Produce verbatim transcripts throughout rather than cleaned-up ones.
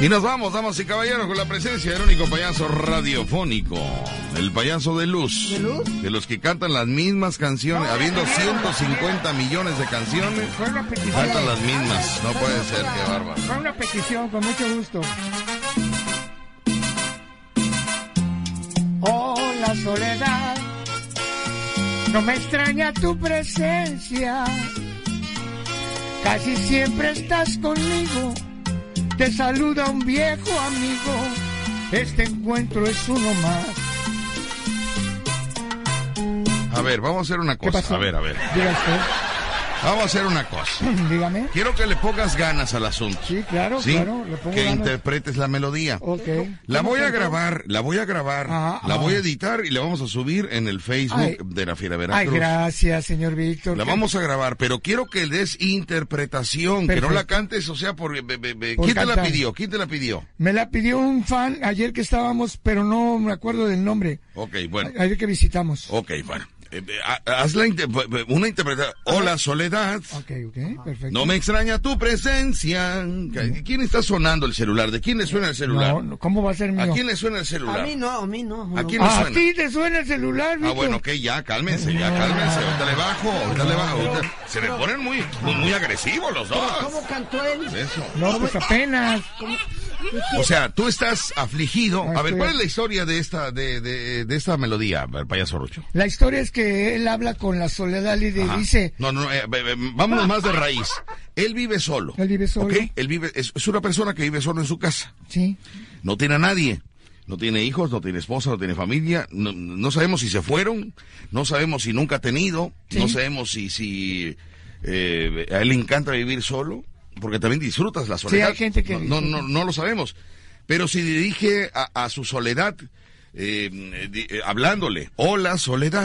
Y nos vamos, damas y caballeros, con la presencia del único payaso radiofónico, el payaso de luz, ¿De luz? de los que cantan las mismas canciones, No, habiendo no, no, ciento cincuenta millones de canciones, Fue una petición. cantan las mismas, no puede ser, qué bárbaro. Fue una petición, con mucho gusto. Hola, soledad, no me extraña tu presencia, casi siempre estás conmigo. Te saluda un viejo amigo, este encuentro es uno más. A ver, vamos a hacer una ¿Qué cosa, pasó? a ver, a ver, Diga usted. vamos a hacer una cosa. Dígame. Quiero que le pongas ganas al asunto. Sí, claro, ¿Sí? claro. Le pongo Que ganas. interpretes la melodía. Ok. La ¿Cómo voy a cantó? grabar, la voy a grabar, Ah, la ah. voy a editar y la vamos a subir en el Facebook Ay. de la Fiera Ay, Veracruz. gracias, señor Víctor. La Qué- vamos a grabar, pero quiero que le des interpretación, que no Perfecto. la cantes, o sea, por... be- be- be- Por ¿quién te la cantar. pidió? ¿Quién te la pidió? Me la pidió un fan ayer que estábamos, pero no me acuerdo del nombre. Ok, bueno, Ayer que visitamos. ok, bueno. Eh, eh, ha- haz la inter- una interpretación. Hola, Soledad. Ok, ok, perfecto. No me extraña tu presencia. ¿Quién está sonando el celular? ¿De quién le suena el celular? No, no, ¿cómo va a ser mío? ¿A quién le suena el A celular? mí no, a mí no. ¿A no. quién le ¿A suena? ti te suena el celular, Víctor? Ah, bueno, ok, ya, cálmense, ya, cálmense. Ahorita le bajo, ahorita le bajo. ahorita- Se me ponen muy, muy, muy agresivos los dos. ¿Cómo cantó él? Eso. No, pues apenas. O sea, tú estás afligido. Ah, A ver, estoy- ¿cuál es la historia de esta, de, de, de esta melodía, el payaso Rucho? La historia es que él habla con la soledad y le Ajá. dice... No, no, eh, eh, vámonos más de raíz. Él vive solo. Él vive solo. ¿Ok? Él vive, es, es una persona que vive solo en su casa. Sí. No tiene a nadie. No tiene hijos, no tiene esposa, no tiene familia. No, no sabemos si se fueron. No sabemos si nunca ha tenido. Sí. No sabemos si, si eh, a él le encanta vivir solo. Porque también disfrutas la soledad. hay gente que No, no, disfruta. no, no lo sabemos. Pero si dirige a, a su soledad, eh, di- eh, hablándole, hola soledad,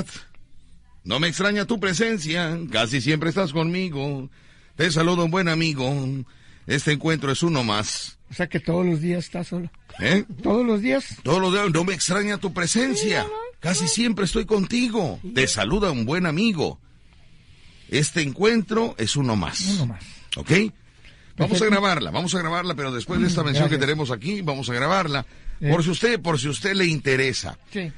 no me extraña tu presencia, casi siempre estás conmigo, te saludo un buen amigo, este encuentro es uno más. O sea que todos los días está solo. ¿Eh? Todos los días. Todos los días, no me extraña tu presencia, casi siempre estoy contigo, te saluda un buen amigo, este encuentro es uno más. Uno más. ¿Ok? Vamos a grabarla, vamos a grabarla, pero después de esta mención Gracias. que tenemos aquí, vamos a grabarla. Eh. Por si usted, por si usted le interesa, Sí.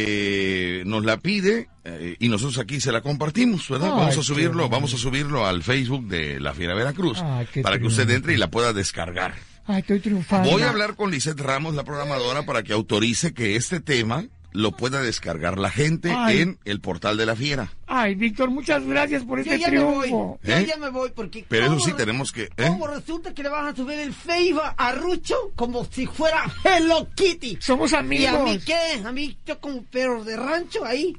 eh, nos la pide eh, y nosotros aquí se la compartimos, ¿verdad? Ay, vamos a qué subirlo, bueno. vamos a subirlo al Facebook de la Fiera Veracruz Ay, qué para que triunfo. usted entre y la pueda descargar. Ay, estoy triunfando. Voy a hablar con Lisette Ramos, la programadora, para que autorice que este tema lo pueda descargar la gente Ay. en el portal de la Fiera. Ay, Víctor, muchas gracias por Yo este ya me voy. triunfo. Yo ¿Eh? ya me voy porque... Pero eso ¿cómo sí re- tenemos que... ¿eh? ¿Cómo resulta que le van a subir el Facebook a Rucho como si fuera Hello Kitty? Somos ¿Y amigos. a mí qué? A mí yo como perro de rancho ahí.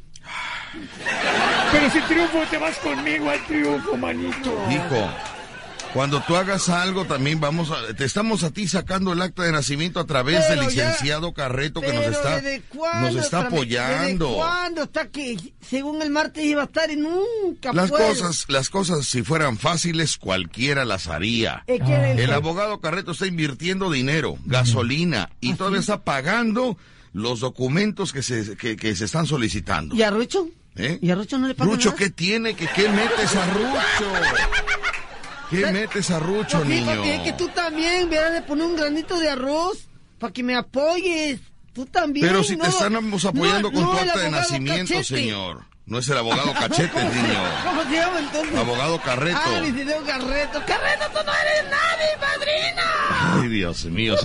Pero si triunfo, te vas conmigo al triunfo, manito. Hijo, cuando tú hagas algo también vamos a... Te estamos a ti sacando el acta de nacimiento a través Pero del ya- licenciado Carreto que Pero nos está, ¿desde cuándo nos está otra vez? apoyando. ¿Desde cuándo está que según el martes iba a estar y nunca Las puede? cosas, las cosas si fueran fáciles cualquiera las haría. Eh, ¿quién es El que- abogado Carreto está invirtiendo dinero, gasolina y todavía está pagando los documentos que se, que, que se están solicitando. ¿Y a Rucho? ¿Eh? ¿Y a Rucho no le pagan Rucho, nada? ¿qué tiene? ¿Qué, qué metes a Rucho? ¿Qué metes a Rucho, Pues sí, niño? papi, es que tú también verás de poner un granito de arroz para que me apoyes. Tú también. Pero si no, te estamos apoyando no, con no tu el acta de abogado nacimiento, Cachete. señor. No es el abogado Cachete, niño. ¿Cómo se llama entonces? Abogado Carreto. Ah, licenciado Carreto. Carreto, tú no eres nadie, padrino. Ay, Dios mío.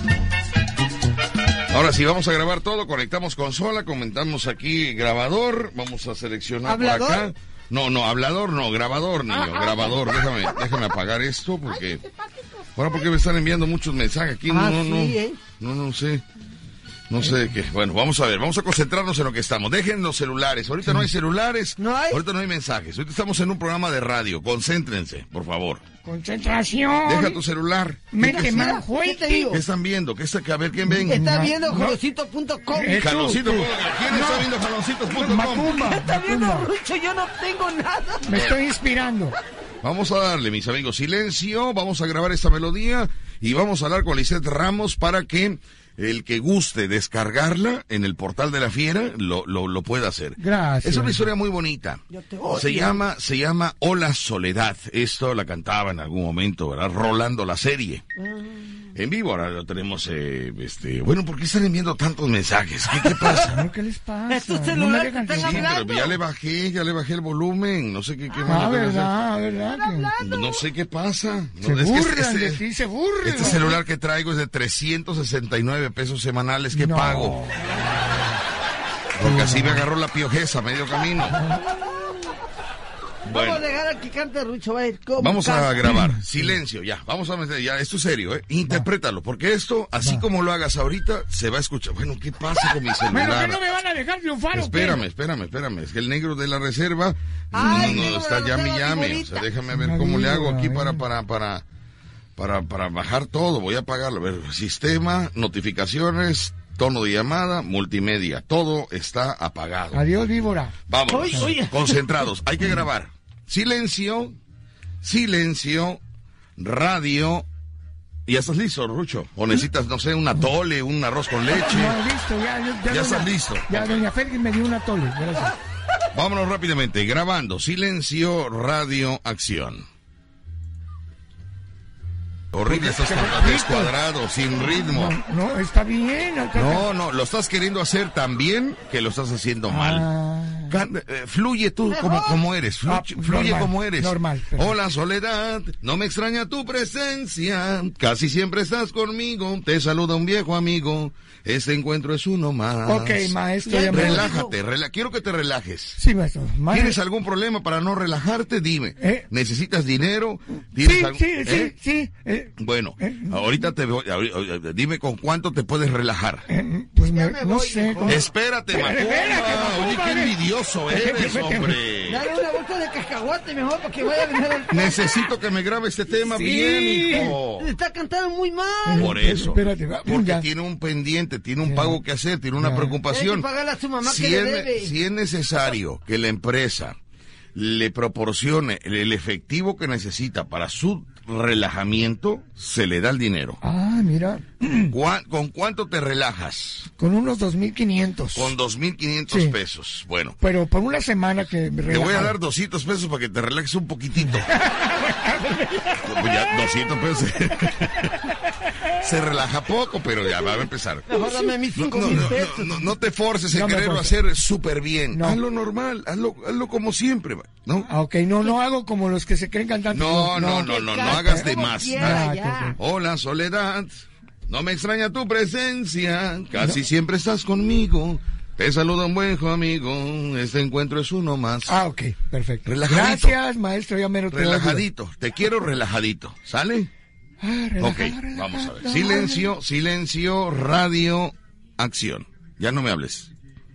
Ahora sí, vamos a grabar todo. Conectamos consola, comentamos aquí grabador. Vamos a seleccionar ¿Hablador? por acá. No, no, hablador no, grabador, niño, Ah, ah. grabador. Déjame, déjame apagar esto porque... Bueno, porque me están enviando muchos mensajes aquí. No, Ah, no, no. sí, ¿eh? No, no sé. No sé de qué. Bueno, vamos a ver, vamos a concentrarnos en lo que estamos. Dejen los celulares. Ahorita no hay celulares. ¿No hay? Ahorita no hay mensajes. Ahorita estamos en un programa de radio. Concéntrense, por favor. Concentración. Deja tu celular. Mente ¿Qué, mal ¿Qué te digo? ¿Qué están viendo? ¿Qué está, a ver, ¿quién ven? Está No, viendo no. jolocito punto com. Eh, Jaloncito. tú, tú. ¿Quién está viendo jaloncitos punto com? Macumba. Está viendo Macumba. Rucho, yo no tengo nada. Me estoy inspirando. Vamos a darle, mis amigos, silencio. Vamos a grabar esta melodía y vamos a hablar con Lisette Ramos para que el que guste descargarla en el portal de la Fiera lo, lo, lo pueda hacer. Gracias. Es una historia muy bonita. Yo te odio. Se llama, se llama Hola Soledad. Esto la cantaba en algún momento, ¿verdad? Rolando la serie. En vivo, ahora lo tenemos, eh, este... Bueno, ¿por qué están enviando tantos mensajes? ¿Qué, qué pasa? ¿Qué les pasa? Es tu No me celular dejan que están Sí, hablando. pero ya le bajé, ya le bajé el volumen, no sé qué, qué Ah, más le voy a verdad, verdad. hacer. No sé qué pasa. Se No, es que burlan este- de ti, se burlan. Este celular que traigo es de trescientos sesenta y nueve pesos semanales que No. pago. Porque así me agarró la piojeza a medio camino. Vamos Bueno, a dejar aquí cante Rucho, va a ir como vamos a canta. grabar. Silencio, ya. Vamos a meter, ya. Esto es serio, ¿eh? Interprétalo, porque esto, así como lo hagas ahorita, se va a escuchar. Bueno, ¿qué pasa con mi Pero que celular? no me van a dejar triunfar, ¿o qué? Espérame, espérame, espérame. Es que el negro de la reserva Ay, no, no, negro de está la llame y reserva, llame. O figurita. sea, déjame ver Una cómo le hago víbora, aquí eh. para, para, para, para, para bajar todo. Voy a apagarlo. A ver, sistema, notificaciones, tono de llamada, multimedia. Todo está apagado. Adiós, víbora. Vamos, Oye, oye. concentrados. Hay que grabar. Silencio, silencio, radio. ¿Y ya estás listo, Rucho? ¿O necesitas, no sé, un atole, un arroz con leche? No, listo, ya. Ya, Ya doña- estás listo. Ya, doña Félix me dio una tole, gracias. Vámonos rápidamente. Grabando. Silencio, radio, acción. Horrible, estás descuadrado, sin ritmo. No, no, está bien. acá- No, no, lo estás queriendo hacer tan bien que lo estás haciendo mal. Ah, Can- eh, fluye tú como, como eres, flu- Ah, fluye normal, como eres. normal, perfecto. Hola Soledad, no me extraña tu presencia, casi siempre estás conmigo, te saluda un viejo amigo, este encuentro es uno más. ok, maestro. Ya Ya me... Relájate, rela- quiero que te relajes. Sí, maestro. Ma- ¿Tienes algún problema para no relajarte? Dime. Eh. ¿Necesitas dinero? Sí, ¿Tienes algo- sí, ¿Eh? sí, sí. eh, Bueno, Eh. ahorita te voy, ahori- ahori- dime con cuánto te puedes relajar. eh, pues Ya me, me no voy, sé. hijo. ¿cómo? Espérate, Espérate, espérate, Macumba. Macumba, Oye, qué ve. envidioso Vete, eres, vete. hombre. Dale una bolsa de cacahuate mejor para que vaya a venir el... Necesito que me grabe este tema Sí. bien, hijo. Está cantando muy mal. Por eso. Espérate, va, Porque ya. tiene un pendiente, tiene un Ya. pago que hacer, tiene una Ya. preocupación. Tiene que pagarle a su mamá Si que le es, debe. si es necesario que la empresa le proporcione el, el efectivo que necesita para su relajamiento, se le da el dinero. Ah, mira. ¿Cuá- ¿Con cuánto te relajas? Con unos dos mil quinientos. Con dos mil quinientos Sí. pesos. Bueno, Pero por una semana que me te voy a relajaba. dar doscientos pesos para que te relajes un poquitito. Pues ya, doscientos pesos. Se relaja poco, pero ya va a empezar. Mejor dame mis No, cinco no, mil no, pesos. no, no, no te forces en No me quererlo forces. hacer súper bien. No. Hazlo normal, hazlo, hazlo como siempre, ¿no? Ah, ok, no, no hago como los que se creen cantantes. No, no, no, no, no hagas de Como más. quiera, Ah, ya. Hola, Soledad. No me extraña tu presencia. Casi siempre estás conmigo. Te saluda un buen amigo. Este encuentro es uno más. Ah, ok, perfecto. Relajadito. Gracias, maestro, ya me lo Relajadito. Te quiero relajadito. ¿Sale? Ah, Ok, relajado, relajado. vamos a ver. Silencio, silencio, radio, acción. Ya no me hables.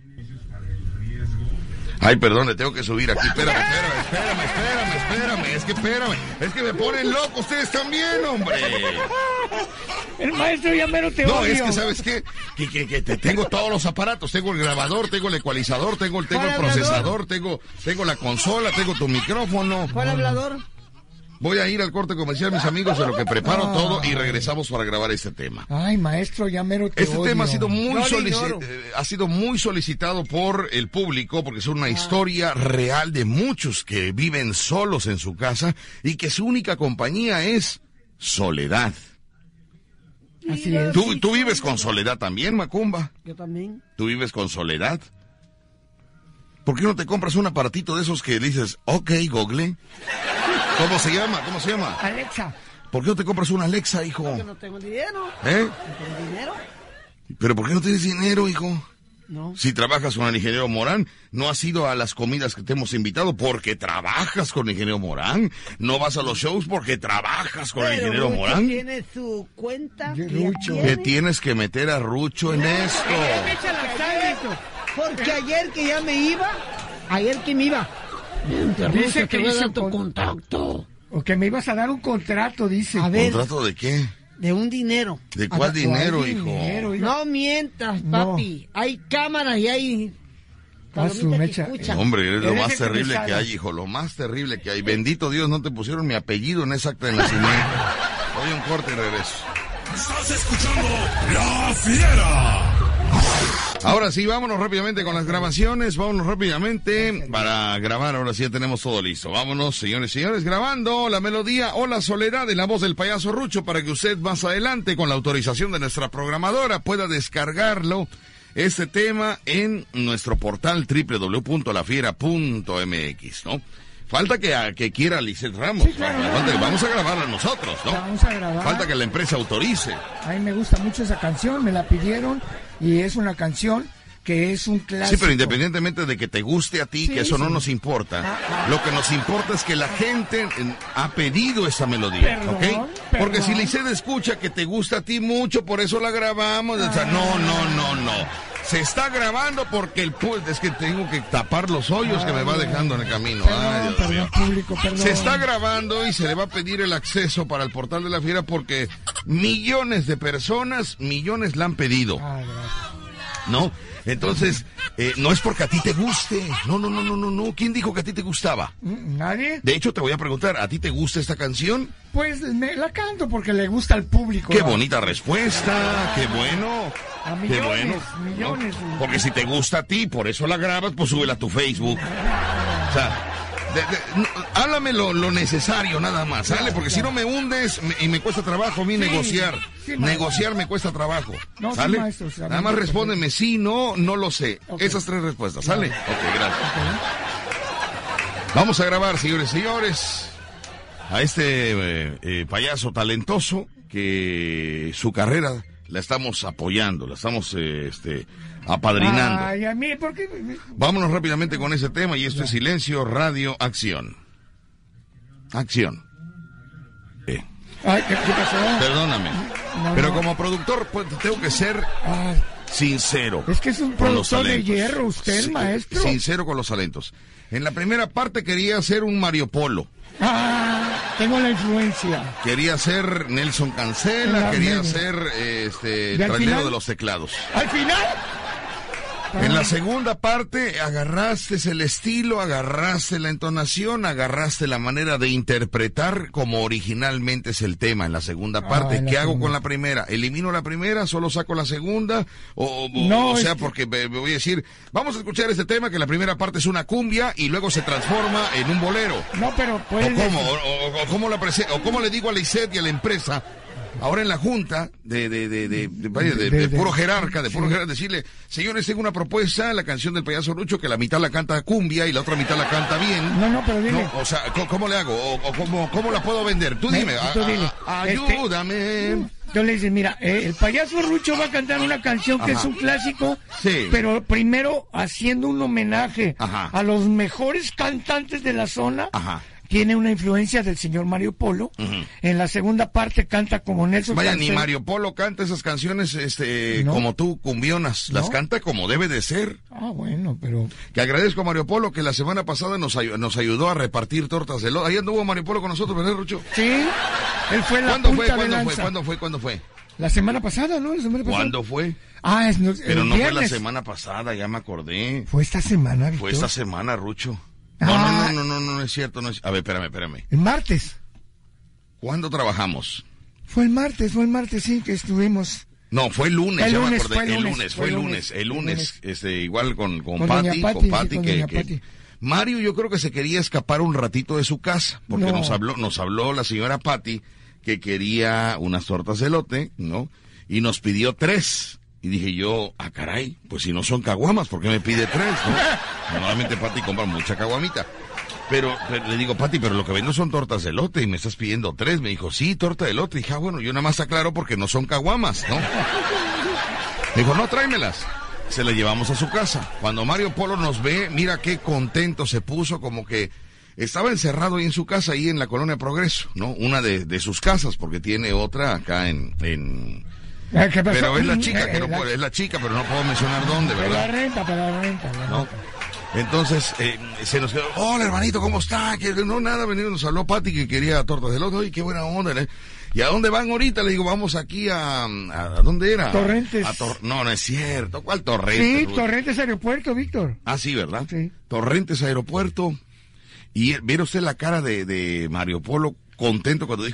Ay, perdón, le tengo que subir aquí. Espérame, espérame, espérame, espérame, espérame. Es que espérame. Es que me ponen loco ustedes también, hombre. El maestro ya me lo te No, odio. es que, ¿sabes qué? Que, que, que te- tengo todos los aparatos. Tengo el grabador, tengo el ecualizador, tengo, el- tengo el ¿Cuál hablador? procesador, tengo, tengo la consola, tengo tu micrófono. ¿Cuál hablador? Voy a ir al corte comercial, mis amigos, de lo que preparo todo y regresamos para grabar este tema. Ay, maestro, ya me lo te Este odio. tema ha sido muy No le solici- ignoro. eh, ha sido muy solicitado por el público porque es una historia real de muchos que viven solos en su casa y que su única compañía es soledad. Así es. ¿Tú, tú vives con soledad también, Macumba? Yo también. ¿Tú vives con soledad? ¿Por qué no te compras un aparatito de esos que dices, ok, Google? ¿Cómo se llama? ¿Cómo se llama? Alexa, ¿Por qué no te compras una Alexa, hijo? Yo no tengo dinero. ¿Eh? ¿No tengo dinero? ¿Pero por qué no tienes dinero, hijo? No. Si trabajas con el ingeniero Morán, no has ido a las comidas que te hemos invitado porque trabajas con el ingeniero Morán. No vas a los shows porque trabajas con el Pero ingeniero Rucho Morán. tiene su cuenta. Yo, que ya Rucho. tiene. Que tienes que meter a Rucho en esto. Porque ayer que ya me iba, ayer que me iba, Dice que te voy a hizo dar tu con- contacto. o que me ibas a dar un contrato, dice. A ver, ¿Contrato de qué? de un dinero. ¿De A cuál ver, dinero, ¿cuál hijo? dinero, hijo? No mientas, No. papi. Hay cámaras y hay Ah, su palomitas que mecha. escuchan. Hombre, eres lo Eres más el que me terrible que salva. hay, hijo. Lo más terrible que hay. Bendito Dios, no te pusieron mi apellido en esa acta de nacimiento. Voy a un corte y regreso. Estás escuchando La Fiera. Ahora sí, vámonos rápidamente con las grabaciones, vámonos rápidamente para grabar, ahora sí ya tenemos todo listo. Vámonos, señores y señores, grabando la melodía Hola Soledad en la voz del payaso Rucho para que usted más adelante, con la autorización de nuestra programadora, pueda descargarlo, este tema, en nuestro portal doble u doble u doble u punto la fiera punto m x, ¿no? Falta que, que quiera Lisette Ramos. Sí, claro, Falta no, que no. vamos a grabarla nosotros, ¿no? La vamos a grabar. Falta que la empresa autorice. A mí me gusta mucho esa canción, me la pidieron y es una canción que es un clásico. Sí, pero independientemente de que te guste a ti, Sí, que eso sí. no nos importa, Ah, ah. lo que nos importa es que la gente eh, ha pedido esa melodía, Perdón, ¿ok? Porque perdón. si Lisette escucha que te gusta a ti mucho, por eso la grabamos, o sea, no, no, no, no. Se está grabando porque el pu- es que tengo que tapar los hoyos que me va dejando en el camino. Perdón, Ay, Dios perdón, mío. público, perdón. Se está grabando y se le va a pedir el acceso para el portal de la fiera porque millones de personas, millones la han pedido, Ah, gracias. ¿no? Entonces, eh, no es porque a ti te guste. No, no, no, no, no, no. ¿Quién dijo que a ti te gustaba? ¿Nadie? De hecho, te voy a preguntar, ¿a ti te gusta esta canción? Pues me la canto porque le gusta al público. Qué ¿no? bonita respuesta, qué bueno. A Qué millones, bueno. millones. ¿no? Porque si te gusta a ti, por eso la grabas, pues súbela a tu Facebook. O sea, de, de, no, háblame lo, lo necesario nada más, ¿sale? Porque si no me hundes me- y me cuesta trabajo a mí Sí, negociar. sí, maestro. negociar me cuesta trabajo, No, sí, ¿sale? maestro, sí, Nada más perfecto. respóndeme sí, no, no lo sé. Ok. Esas tres respuestas, ¿sale? Claro. Ok, gracias. Vamos a grabar, señores y señores, a este eh, eh, payaso talentoso que su carrera la estamos apoyando, la estamos eh, este, apadrinando. Ay, a mí, ¿por qué? Vámonos rápidamente con ese tema y esto es Silencio Radio Acción. Acción. Eh, Ay, ¿qué, qué pasó? perdóname, No, pero no. como productor pues, tengo que ser Ay, sincero. es que es un con los productor de talentos. hierro, usted, Sí, maestro. Sincero con los talentos. En la primera parte quería ser un Mario Polo. Ah, tengo la influencia. Quería ser Nelson Cancela, La quería media. ser eh, este ¿Y al trailero final? de los teclados. Al final. En la Ah, segunda parte agarraste el estilo, agarraste la entonación, agarraste la manera de interpretar como originalmente es el tema en la segunda Ah, parte. en la ¿Qué hago segunda. con la primera? ¿Elimino la primera? ¿Solo saco la segunda? O, o- No, o sea, es que- porque me, me voy a decir, vamos a escuchar este tema que la primera parte es una cumbia y luego se transforma en un bolero. No, pero ¿O puede. cómo? O, o- o cómo la prese- o cómo le digo a Lisette y a la empresa, ahora en la junta de, de, de, de, de, vaya, de- De- de de- puro jerarca, de puro sí. jerarca, decirle, señores, tengo una propuesta, la canción del payaso Rucho, que la mitad la canta cumbia y la otra mitad la canta bien. No, no, pero dile. No, o sea, ¿cómo, cómo le hago? ¿O, o cómo, cómo la puedo vender? Tú dime, Eh, a- tú dile. a- a- Este- ayúdame. Entonces le dicen, mira, eh, el payaso Rucho va a cantar una canción que Ajá. es un clásico, Sí. pero primero haciendo un homenaje Ajá. a los mejores cantantes de la zona. Ajá. Tiene una influencia del señor Mario Polo. Ujú. En la segunda parte canta como Nelson Vaya, ni Cancel. Mario Polo canta esas canciones este, ¿No? como tú, cumbionas. Las ¿No? canta como debe de ser. Ah, bueno, pero... Que agradezco a Mario Polo que la semana pasada nos, ay- nos ayudó a repartir tortas de lote. Ahí anduvo Mario Polo con nosotros, ¿verdad, Rucho? Sí, él fue la ¿Cuándo punta fue? de ¿Cuándo lanza. fue? ¿Cuándo fue? ¿Cuándo fue? La semana pasada, ¿no? La semana pasada. ¿Cuándo fue? Ah, es no, Pero el no fue la viernes. semana pasada, ya me acordé. Fue esta semana, Víctor. Fue esta semana, Rucho. No, Ah. no, no, no, no, no es cierto. No es... A ver, espérame, espérame. El martes. ¿Cuándo trabajamos? Fue el martes, fue el martes, sí, que estuvimos... No, fue el lunes, El ya me lunes, acordé. fue el el lunes, lunes, fue el lunes, el lunes, este, igual con, con, Con Pati, doña Pati, con sí, Pati, con que, doña que- Pati. Mario yo creo que se quería escapar un ratito de su casa, porque No. nos habló, nos habló la señora Pati que quería unas tortas de elote, ¿no? Y nos pidió tres. Y dije yo, ah, caray, pues si no son caguamas, ¿por qué me pide tres, no? Normalmente Pati compra mucha caguamita. Pero, pero le digo, Pati, pero lo que vendo son tortas de elote y me estás pidiendo tres. Me dijo, sí, torta de elote. Y dije, ah, bueno, yo nada más aclaro porque no son caguamas, ¿no? Me dijo, no, tráemelas. Se las llevamos a su casa. Cuando Mario Polo nos ve, mira qué contento se puso, como que estaba encerrado ahí en su casa, ahí en la Colonia Progreso, ¿no? Una de, de sus casas, porque tiene otra acá en... en... Ah, ¿qué pasó? Pero es la chica, que Eh, no la- puedo- es la chica, pero no puedo mencionar dónde, Pero ¿verdad? la renta, pero la renta. la ¿No? renta. Entonces, eh, se nos quedó, hola hermanito, ¿cómo está? Que no, nada, venido, nos habló Pati que quería tortas de elote, oye, qué buena onda, ¿eh? ¿Y a dónde van ahorita? Le digo, vamos aquí a, a, ¿a dónde era? Torrentes. A Tor- no, no es cierto, ¿cuál Torrentes? Sí, Ruth? Torrentes Aeropuerto, Víctor. Ah, sí, ¿verdad? Sí. Torrentes Aeropuerto. Y eh, viera usted la cara de, de Mario Polo contento cuando dijo,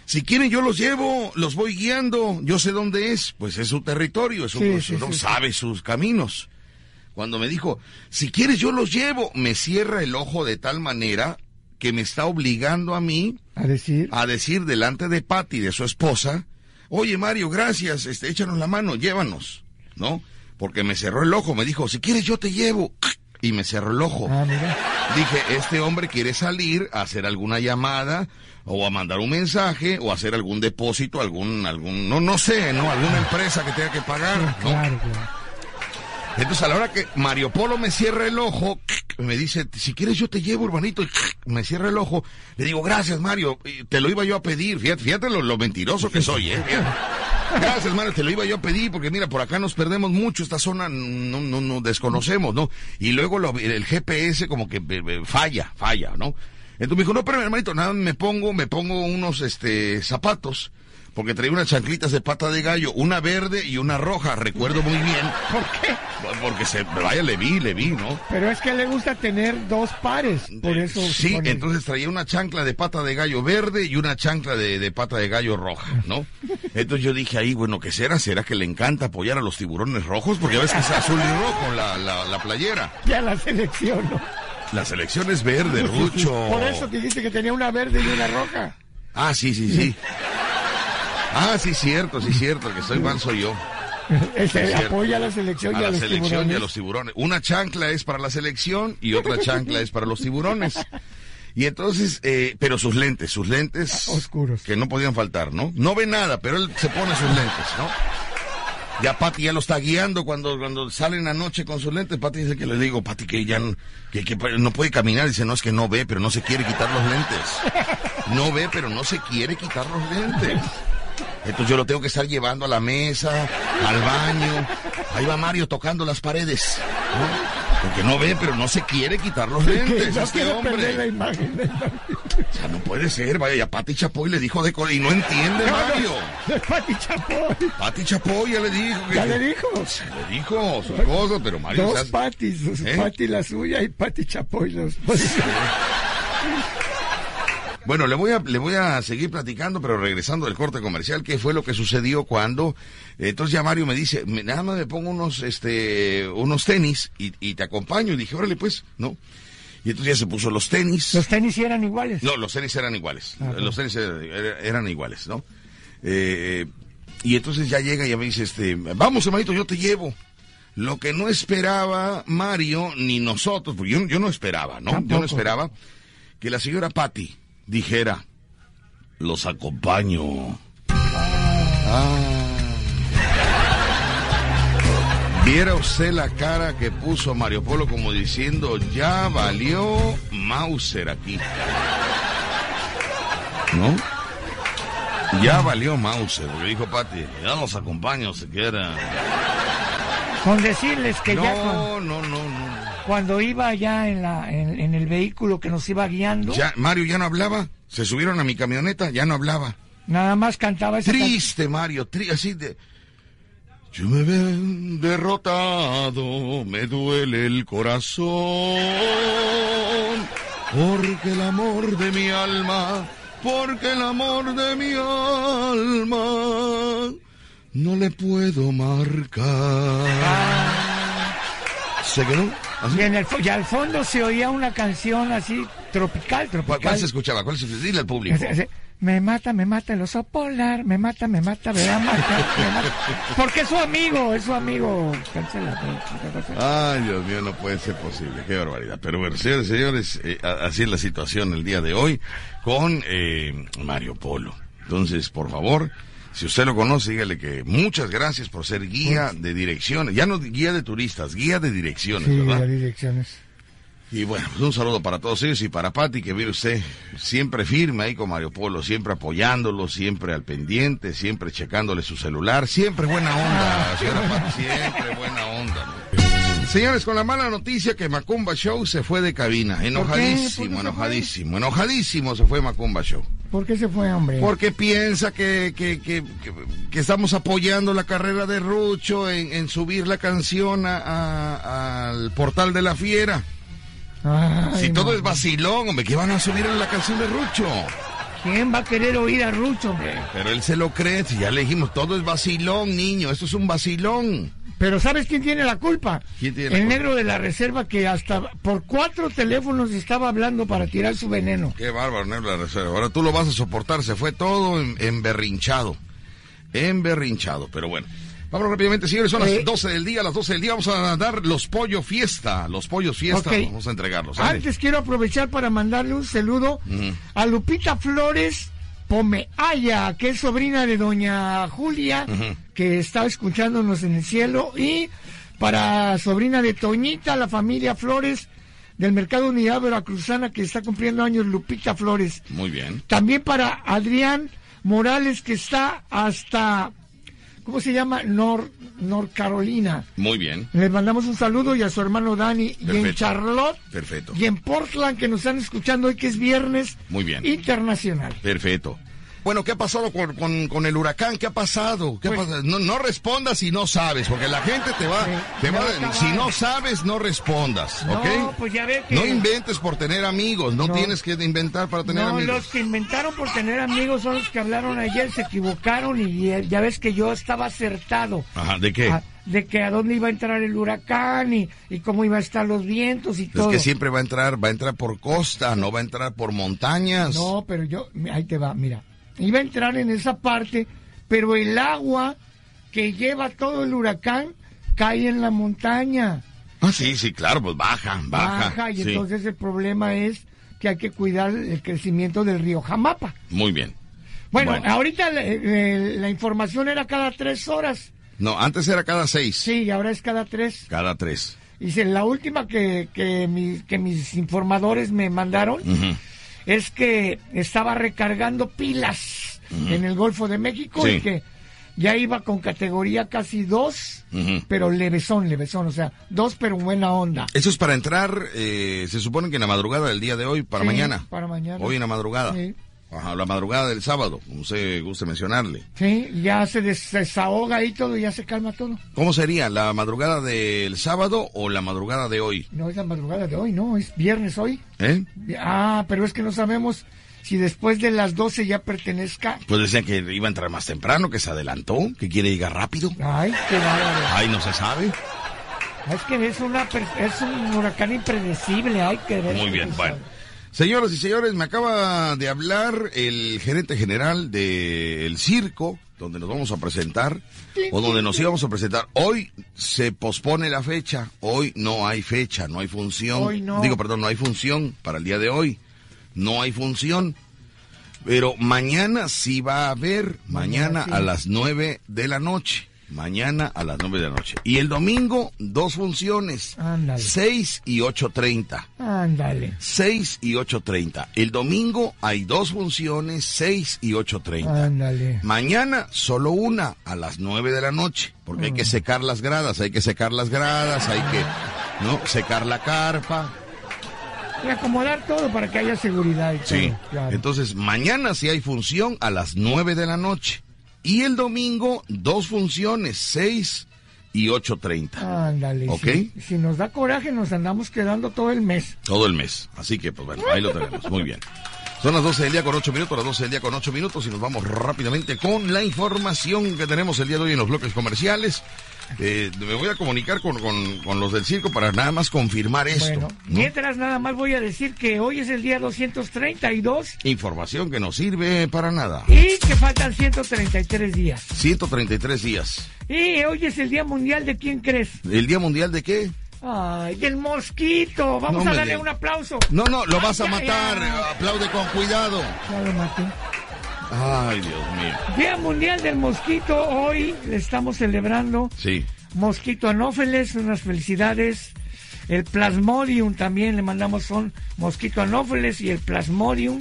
si quieren yo los llevo, los voy guiando, yo sé dónde es, pues es su territorio, es su, Sí, su- sí, no sí, sabe sus caminos. Cuando me dijo, si quieres yo los llevo, me cierra el ojo de tal manera que me está obligando a mí A decir. a decir delante de Pati, de su esposa, oye Mario, gracias, este, échanos la mano, llévanos, ¿no? Porque me cerró el ojo, me dijo, si quieres yo te llevo, y me cerró el ojo. Ah, mira. Dije, este hombre quiere salir a hacer alguna llamada, o a mandar un mensaje, o a hacer algún depósito, algún, algún, no, no sé, ¿no? Alguna empresa que tenga que pagar, ¿no? Claro, claro. Entonces a la hora que Mario Polo me cierra el ojo, me dice, si quieres yo te llevo, hermanito, y me cierra el ojo, le digo, gracias Mario, y te lo iba yo a pedir, fíjate, fíjate lo, lo mentiroso que soy, eh, fíjate. Gracias Mario, te lo iba yo a pedir, porque mira, por acá nos perdemos mucho, esta zona no, no, no desconocemos, ¿no? Y luego lo- el G P S como que eh, eh, falla, falla, ¿no? Entonces me dijo, no, pero hermanito, nada, me pongo, me pongo unos, este, zapatos, porque traía unas chanclitas de pata de gallo, una verde y una roja, recuerdo muy bien. ¿Por qué? Porque se, vaya, le vi, le vi, ¿no? Pero es que le gusta tener dos pares, por eso. se Sí, pone- entonces traía una chancla de pata de gallo verde y una chancla de, de pata de gallo roja, ¿no? Entonces yo dije ahí, bueno, ¿qué será? ¿Será que le encanta apoyar a los tiburones rojos? Porque ves que es azul y rojo la, la, la playera. Ya la selección, ¿no? La selección es verde, Rucho. Por eso dijiste que tenía una verde y una roja. Ah, sí, sí, sí. Ah, sí, cierto, sí, cierto, el que soy mal soy yo. Ese Es cierto. apoya a la selección A y a la los selección tiburones. y a los tiburones. Una chancla es para la selección y otra chancla es para los tiburones. Y entonces, eh, pero sus lentes, sus lentes Oscuros. que no podían faltar, ¿no? No ve nada, pero él se pone sus lentes, ¿no? Ya Pati ya lo está guiando cuando, cuando salen anoche con sus lentes. Pati dice que le digo, Pati, que ya no, que, que no puede caminar. Dice, no, es que no ve, pero no se quiere quitar los lentes. No ve, pero no se quiere quitar los lentes. Entonces yo lo tengo que estar llevando a la mesa, al baño. Ahí va Mario tocando las paredes, ¿no? Porque no ve, pero no se quiere quitar los Que lentes, no este quiere perder la hombre. imagen del O sea, no puede ser, vaya, ya Pati Chapoy le dijo de cor- y no entiende, Mario. de Pati Chapoy. Pati Chapoy ya le dijo. Que, Ya le dijo. Se le dijo sus cosas, pero Mario... Dos se hace- Patis, sus ¿Eh? Pati la suya y Pati Chapoy los. Bueno, le voy a le voy a seguir platicando, pero regresando del corte comercial, ¿qué fue lo que sucedió cuando? eh, Entonces ya Mario me dice, me- nada más me pongo unos este unos tenis y, y te acompaño. Y dije, órale pues, ¿no? Y entonces ya se puso los tenis. Los tenis sí eran iguales. No, los tenis eran iguales. Ah, Los tenis er- er- eran iguales, ¿no? Eh, y entonces ya llega y ya me dice, este, vamos hermanito, yo te llevo. Lo que no esperaba Mario, ni nosotros, porque yo, yo no esperaba, ¿no? Yo Tampoco. no esperaba que la señora Patti dijera, los acompaño. Ah. Viera usted la cara que puso Mario Polo como diciendo, ya valió Mauser aquí. ¿No? Ya valió Mauser, porque dijo Patti, ya los acompaño si quieren. Con decirles que ya cuando, No, no, no, no. cuando iba allá en, la, en, en el vehículo que nos iba guiando, Ya, Mario ya no hablaba. Se subieron a mi camioneta, ya no hablaba. nada más cantaba esa canción. Triste, Mario, tri así de... Yo me ven derrotado, me duele el corazón, porque el amor de mi alma, porque el amor de mi alma, no le puedo marcar. ¿Se quedó? ¿Así? Y, en el, fo- y al fondo se oía una canción así tropical, tropical. ¿Cuál, cuál se escuchaba? ¿Cuál se Dile al público. Ese- ese, me mata, me mata el oso polar, me mata, me mata, me va a matar, me mata. Porque es su amigo, es su amigo. Cancela, cancela. Ay, Dios mío, no puede ser posible, qué barbaridad. Pero bueno, señores y señores, eh, a- así es la situación el día de hoy con eh, Mario Polo. Entonces, por favor, si usted lo conoce, dígale que muchas gracias por ser guía de direcciones. Ya no guía de turistas, guía de direcciones, Sí, ¿verdad? las direcciones. Y bueno, pues un saludo para todos ellos y para Pati, que mire usted, siempre firme ahí con Mario Polo, siempre apoyándolo, siempre al pendiente, siempre checándole su celular, siempre buena onda, señora Pati, siempre buena onda. ¿no? Señores, con la mala noticia que Macumba Show se fue de cabina, ¿Por qué? enojadísimo, ¿Por qué se enojadísimo, enojadísimo se fue Macumba Show. ¿Por qué se fue, hombre? Porque piensa que, que, que, que, que estamos apoyando la carrera de Rucho en, en subir la canción a, a- al portal de la Fiera. Ay, Si todo no. es vacilón, hombre, ¿qué van a subir en la canción de Rucho? ¿Quién va a querer oír a Rucho, hombre? Pero él se lo cree, si ya le dijimos, todo es vacilón, niño, esto es un vacilón. Pero ¿sabes quién tiene la culpa? ¿Quién tiene la El culpa? negro de la reserva que hasta por cuatro teléfonos estaba hablando para tirar su veneno. Qué bárbaro, negro de la reserva. Ahora tú lo vas a soportar, se fue todo en- emberrinchado. Emberrinchado, pero bueno. Vamos rápidamente, señores, son Eh. las doce del día, a las doce del día vamos a dar los pollo fiesta, los pollos fiesta, Ok. vamos a entregarlos. ¿sale? Antes quiero aprovechar para mandarle un saludo Ujú. a Lupita Flores Pomeaya, que es sobrina de doña Julia, Ujú. que está escuchándonos en el cielo, y para sobrina de Toñita, la familia Flores del Mercado Unidad Veracruzana, que está cumpliendo años, Lupita Flores. Muy bien. También para Adrián Morales, que está hasta, ¿cómo se llama? Nor, Nor Carolina. Muy bien. Les mandamos un saludo, y a su hermano Dani, y en Perfecto. Charlotte, Perfecto. y en Portland, que nos están escuchando hoy, que es viernes Muy bien. internacional. Perfecto. Bueno, ¿qué ha pasado con, con, con el huracán? ¿Qué ha pasado? ¿Qué ha Pues- pasado? No, no respondas si no sabes, porque la gente te va, Sí, te me va, va a acabar. si no sabes, no respondas, No, ¿ok? pues ya ve que... No inventes por tener amigos, no, No. tienes que inventar para tener No, amigos. los que inventaron por tener amigos son los que hablaron ayer, se equivocaron, y eh, ya ves que yo estaba acertado. Ajá, ¿de qué? a- de que a dónde iba a entrar el huracán, y, y cómo iba a estar los vientos y Es todo. que siempre va a entrar, va a entrar por costa, no va a entrar por montañas. No, pero yo, ahí te va, mira. Iba a entrar en esa parte, pero el agua que lleva todo el huracán cae en la montaña. Ah, sí, sí, claro, pues baja, baja. Baja, y sí. entonces el problema es que hay que cuidar el crecimiento del río Jamapa. Muy bien. Bueno, Bueno. ahorita la, eh, la información era cada tres horas. No, antes era cada seis. Sí, y ahora es cada tres. Cada tres. Y se- la última que, que, mis, que mis informadores me mandaron Ujú. es que estaba recargando pilas en el Golfo de México, Sí. y que ya iba con categoría casi dos, Ujú. pero levesón, levesón, o sea, dos pero buena onda. Eso es para entrar, eh, se supone que en la madrugada del día de hoy, para Sí, mañana. para mañana. Hoy en la madrugada. Sí. Ajá, la madrugada del sábado, como usted guste mencionarle. Sí, ya se des- desahoga ahí todo, ya se calma todo. ¿Cómo sería? ¿La madrugada del sábado o la madrugada de hoy? No es la madrugada de hoy, no, es viernes hoy. ¿Eh? Ah, pero es que no sabemos si después de las doce ya pertenezca. Pues decían que iba a entrar más temprano, que se adelantó, que quiere llegar rápido. Ay, qué bárbaro. Ay, no se sabe. Es que es, una, per- es un huracán impredecible, hay que ver. Muy qué bien, pasa. bueno. Señoras y señores, me acaba de hablar el gerente general del circo, donde nos vamos a presentar, o donde nos íbamos a presentar. Hoy se pospone la fecha, hoy no hay fecha, no hay función. Hoy no. Digo, perdón, no hay función para el día de hoy, no hay función. Pero mañana sí va a haber, mañana Mañana sí. a las nueve de la noche. Mañana a las nueve de la noche. Y el domingo, dos funciones. Ándale. seis y ocho treinta. Ándale. seis y ocho treinta. El domingo hay dos funciones, seis y ocho treinta. Ándale. Mañana solo una, a las nueve de la noche, porque hay que secar las gradas, hay que secar las gradas, hay que, ¿no? Secar la carpa. Y acomodar todo para que haya seguridad y todo. Sí. Claro. Entonces, mañana sí hay función a las nueve de la noche. Y el domingo, dos funciones, seis y ocho treinta. Ándale. ¿Ok? Si, si nos da coraje, nos andamos quedando todo el mes. Todo el mes. Así que, pues bueno, ahí lo tenemos. Muy bien. Son las doce del día con ocho minutos, las doce del día con ocho minutos, y nos vamos rápidamente con la información que tenemos el día de hoy en los bloques comerciales. Eh, me voy a comunicar con, con, con los del circo para nada más confirmar esto. Bueno, ¿no? mientras nada más voy a decir que hoy es el día doscientos treinta y dos Información que no sirve para nada. y que faltan ciento treinta y tres días. ciento treinta y tres días. Y hoy es el día mundial de ¿quién crees? ¿El Día Mundial de qué? Ay, del mosquito. Vamos No a me darle diga. un aplauso. No, no, lo vas a Ay, matar. ay, ay. Aplaude con cuidado. Ya lo maté. Ay, Dios mío. Día mundial del mosquito. Hoy le estamos celebrando. Sí. Mosquito Anófeles, unas felicidades. El Plasmodium también le mandamos un Mosquito Anófeles y el Plasmodium.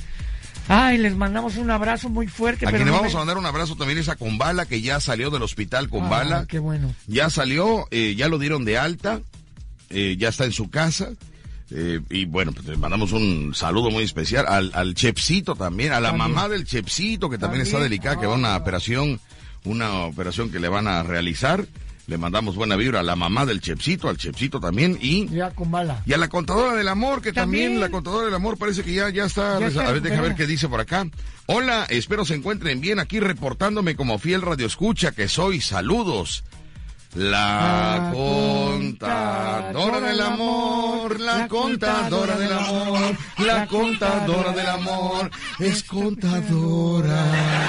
Ay, les mandamos un abrazo muy fuerte. A pero quien le no vamos me- a mandar un abrazo también es a Kumbala, que ya salió del hospital con Ah, bala. qué bueno. Ya salió, eh, ya lo dieron de alta, eh, ya está en su casa. Eh, y bueno, pues le mandamos un saludo muy especial al, al Chepsito también, a la También. mamá del Chepsito, que también, está También. delicada, que va a una Ah. operación, una operación que le van a realizar. Le mandamos buena vibra a la mamá del Chepsito, al Chepsito también, y... Ya con bala. Y a la contadora del amor, que también, ¿También? La contadora del amor parece que ya, ya está... Ya está a ver, deja recuperada. ver qué dice por acá. Hola, espero se encuentren bien aquí reportándome como fiel radioescucha que soy. Saludos. La contadora del amor, la contadora del amor, la contadora del amor, es contadora.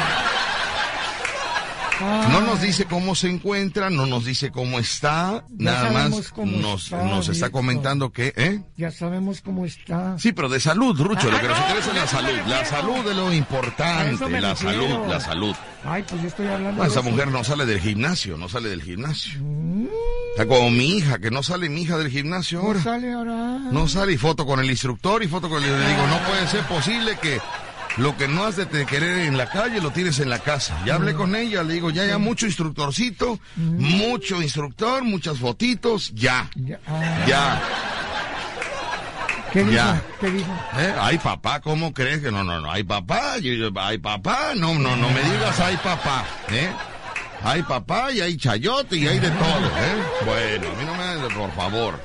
No nos dice cómo se encuentra, no nos dice cómo está, Ya nada sabemos más cómo nos, está, nos está Víctor. comentando que, ¿eh? Ya sabemos cómo está. Sí, pero de salud, Rucho, lo que nos Ah, no, interesa es la a eso me salud, la refiero. salud es lo A eso importante, me la refiero. salud, la salud. Ay, pues yo estoy hablando No, esa de eso. mujer no sale del gimnasio, no sale del gimnasio. Está como mi hija, que no sale mi hija del gimnasio No ahora. sale ahora. No sale, y foto con el instructor y foto con el... Le digo, no puede ser posible que lo que no has de te querer en la calle lo tienes en la casa. Ya hablé con ella, le digo, ya, ya, mucho instructorcito, mucho instructor, muchas fotitos, ya, Ya. Ah. ya. ¿Qué dijo? Ya. ¿Qué dijo? ¿Eh? Ay, papá, ¿cómo crees que no, no, no? Ay, papá, yo, yo, ay, papá, no, no, no me digas ay, papá, ¿eh? Hay papá y hay chayote y hay de todo, ¿eh? Bueno, a mí no me... Por favor.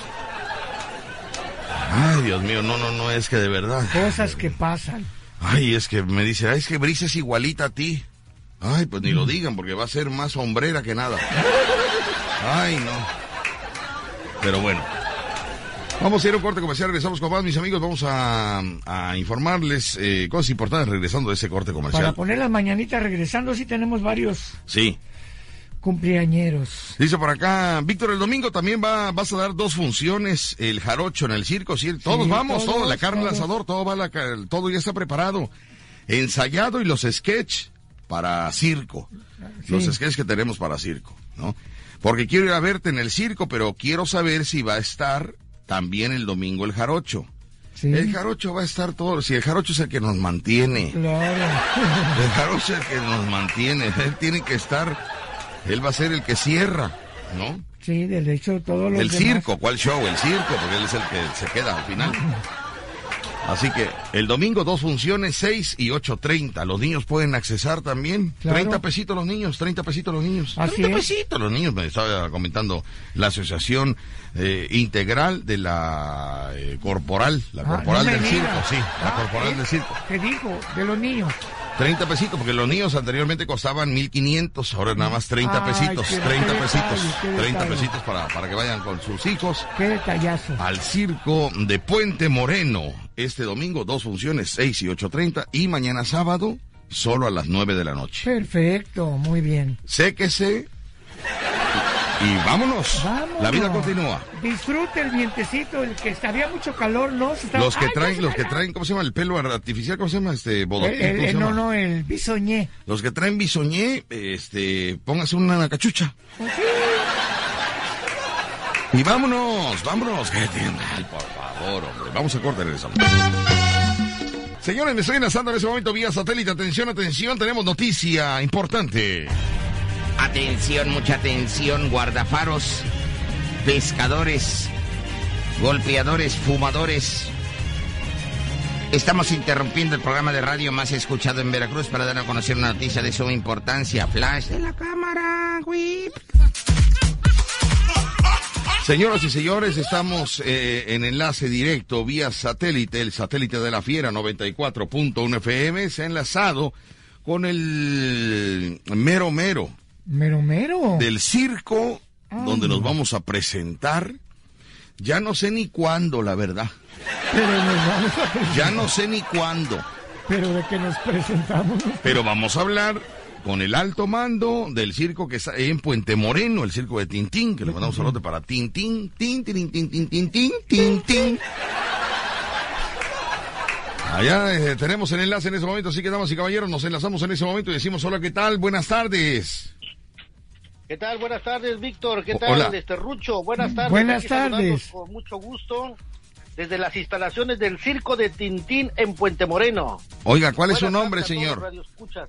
Ay, Dios mío, no, no, no, es que de verdad... Cosas que pasan. Ay, es que me dice, ay, es que Brisa es igualita a ti. Ay, pues ni lo digan, porque va a ser más hombrera que nada. Ay, no. Pero bueno. Vamos a ir a un corte comercial, regresamos con más, mis amigos. Vamos a, a informarles eh, cosas importantes regresando de ese corte comercial. Para poner las mañanitas regresando, sí tenemos varios Sí. cumpleañeros. Dice por acá, Víctor, el domingo también va, vas a dar dos funciones, el jarocho en el circo, ¿sí? Todos Sí, vamos, todos, todo, la carne al todos. asador, todo va, la, ca- todo ya está preparado. Ensayado y los sketch para circo. Sí. Los sketch que tenemos para circo, ¿no? Porque quiero ir a verte en el circo, pero quiero saber si va a estar también el domingo el jarocho. Sí. El jarocho va a estar todo, si el jarocho es el que nos mantiene. Claro. El jarocho es el que nos mantiene, él tiene que estar, él va a ser el que cierra, ¿no? Sí, del hecho, todos los El demás. circo, ¿cuál show? El circo, porque él es el que se queda al final. Así que el domingo dos funciones, seis y ocho treinta. Los niños pueden accesar también. Claro. treinta pesitos los niños, treinta pesitos los niños. Así treinta es. pesitos los niños. Me estaba comentando la Asociación eh, Integral de la eh, Corporal, la Ah, Corporal no me del digas. Circo, sí, la Ah, Corporal ¿eh? del Circo. ¿Qué dijo? De los niños. treinta pesitos, porque los niños anteriormente costaban mil quinientos, ahora nada más treinta Ay, pesitos, qué- treinta qué pesitos, detalle, qué treinta detalle. pesitos para, para que vayan con sus hijos Qué detallazo. al circo de Puente Moreno. Este domingo, dos funciones, seis y ocho treinta, y mañana sábado, solo a las nueve de la noche. Perfecto, muy bien. Séquese y vámonos. Vámonos. La vida continúa. Disfrute el vientecito, el que había mucho calor, ¿no? Se estaba- Los que Ay, traen, ya los se que me- traen, ¿cómo se llama? El pelo artificial, ¿cómo se llama? Este, bodoquín, El- el- ¿cómo se el- no, llama? no, el bisoñé. Los que traen bisoñé, este, póngase una cachucha. Y vámonos, vámonos. ¿Qué tiene? Ay, por favor, hombre. Vamos a corte, regresamos. Señores, me estoy enlazando en ese momento vía satélite. Atención, atención, tenemos noticia importante. Atención, mucha atención, guardafaros, pescadores, golpeadores, fumadores. Estamos interrumpiendo el programa de radio más escuchado en Veracruz para dar a conocer una noticia de suma importancia. Flash de la cámara, whip. Señoras y señores, estamos eh, en enlace directo vía satélite, el satélite de la Fiera noventa y cuatro punto uno F M, se ha enlazado con el mero mero Mero, mero. del circo, Ay. donde nos vamos a presentar. Ya no sé ni cuándo, la verdad. Pero nos vamos a presentar. Ya no sé ni cuándo. Pero de que nos presentamos. Pero vamos a hablar con el alto mando del circo que está en Puente Moreno, el circo de Tintín, que le mandamos un saludo para Tintín, tin, tin, tin, tin, tin, tin, tin, tin. Allá eh, tenemos el enlace en ese momento, así que damas y caballeros, nos enlazamos en ese momento y decimos hola, ¿qué tal? Buenas tardes. ¿Qué tal? Buenas tardes, Víctor. ¿Qué O- tal, hola. este Rucho? Buenas tardes. Buenas Aquí saludándolos tardes. Con mucho gusto desde las instalaciones del Circo de Tintín en Puente Moreno. Oiga, ¿cuál es su Buenas nombre, tardes a todos señor? los radioescuchas.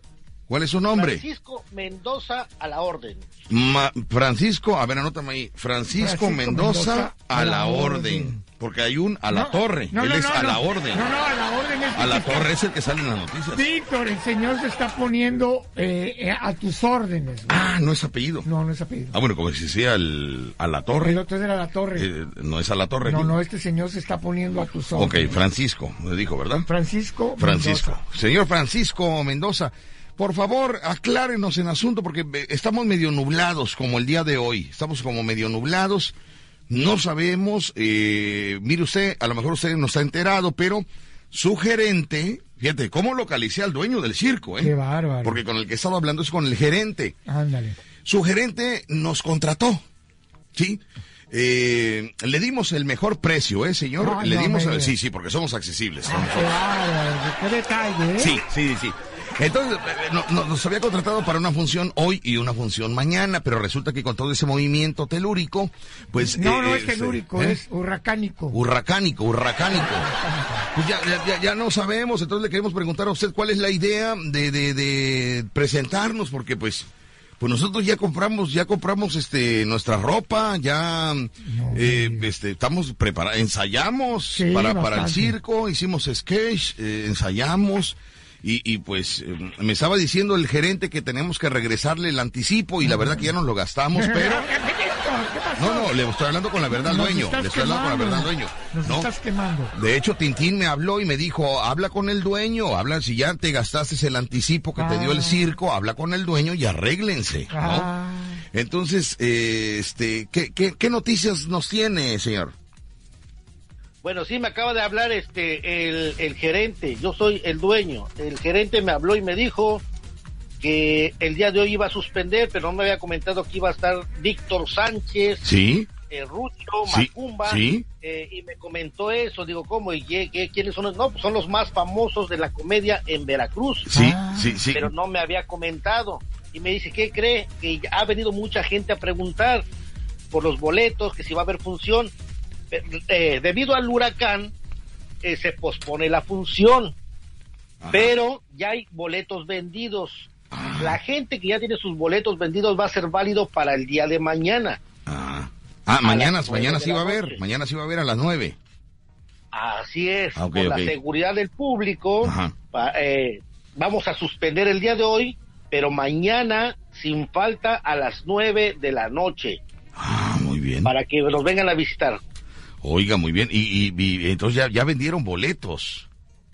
¿Cuál es su nombre? Francisco Mendoza a la orden. Ma- Francisco, a ver, anótame ahí. Francisco, Francisco Mendoza, Mendoza a la orden. Porque hay un a la No, torre. no, Él no, es no, a no. la orden. No, no, a la orden es A la que- torre es el que sale en las noticias. Víctor, el señor se está poniendo eh, eh, a tus órdenes. güey. Ah, no es apellido. No, no es apellido. Ah, bueno, como si sea el, a la El torre. otro era la torre. Eh, no es a la torre. no, aquí. no, este señor se está poniendo a tus Ok, órdenes. Francisco, me dijo, ¿verdad? Francisco. Francisco. Mendoza. Señor Francisco Mendoza, por favor, aclárenos en asunto porque eh, estamos medio nublados como el día de hoy. Estamos como medio nublados. No sabemos, eh, mire usted, a lo mejor usted no está enterado, pero su gerente, fíjate, ¿cómo localicé al dueño del circo? Eh? Qué bárbaro. Porque con el que estaba hablando es con el gerente. Ándale. Su gerente nos contrató, ¿sí? Eh, le dimos el mejor precio, ¿eh, señor? Ah, le no, dimos, me el, diga. sí, sí, porque somos accesibles. Ah, qué bárbaro, qué detalle, ¿eh? Sí, sí, sí. Entonces, eh, no- no- nos había contratado para una función hoy y una función mañana, pero resulta que con todo ese movimiento telúrico, pues... No, eh, no es este, telúrico, ¿eh? es hurracánico. Hurracánico, hurracánico. Pues ya, ya, ya- ya no sabemos, entonces le queremos preguntar a usted cuál es la idea de, de, de presentarnos, porque pues... Pues nosotros ya compramos, ya compramos este nuestra ropa, ya eh, este estamos preparados, ensayamos Sí, para, para el bastante. circo, hicimos sketch, eh, ensayamos y, y pues eh, me estaba diciendo el gerente que tenemos que regresarle el anticipo y la verdad que ya nos lo gastamos, pero ¿Qué pasó? no, no, le estoy hablando con la verdad al Nos dueño, estás le estoy hablando con la verdad al quemando. dueño. Nos ¿no? estás quemando. De hecho, Tintín me habló y me dijo, habla con el dueño, habla, si ya te gastaste el anticipo que te dio el Ah. circo, habla con el dueño y arréglense, ¿no? Ah. Entonces, eh, este, ¿qué, qué, qué noticias nos tiene, señor? Bueno, sí, me acaba de hablar este el, el gerente, yo soy el dueño. El gerente me habló y me dijo que el día de hoy iba a suspender, pero no me había comentado que iba a estar Víctor Sánchez, ¿Sí? eh, Rucho, Sí, Macumba, sí. eh, y me comentó eso. Digo, ¿cómo? ¿Y qué, qué- quiénes son los? No, pues son los más famosos de la comedia en Veracruz. Sí, Ah. sí, sí. Pero no me había comentado. Y me dice, ¿qué cree? Que ya ha venido mucha gente a preguntar por los boletos, que si va a haber función. Eh, eh, debido al huracán, eh, se pospone la función, Ajá. pero ya hay boletos vendidos. Ah. La gente que ya tiene sus boletos vendidos va a ser válido para el día de mañana. Ah, ah mañana, las mañana nueve sí de va a la haber, noche. mañana sí va a haber a las nueve. Así es, Ah, ok, por ok. la seguridad del público, Ajá. pa- eh, vamos a suspender el día de hoy, pero mañana, sin falta, a las nueve de la noche, Ah, muy bien. para que nos vengan a visitar. Oiga, muy bien. Y, y, y entonces ya, ya vendieron boletos.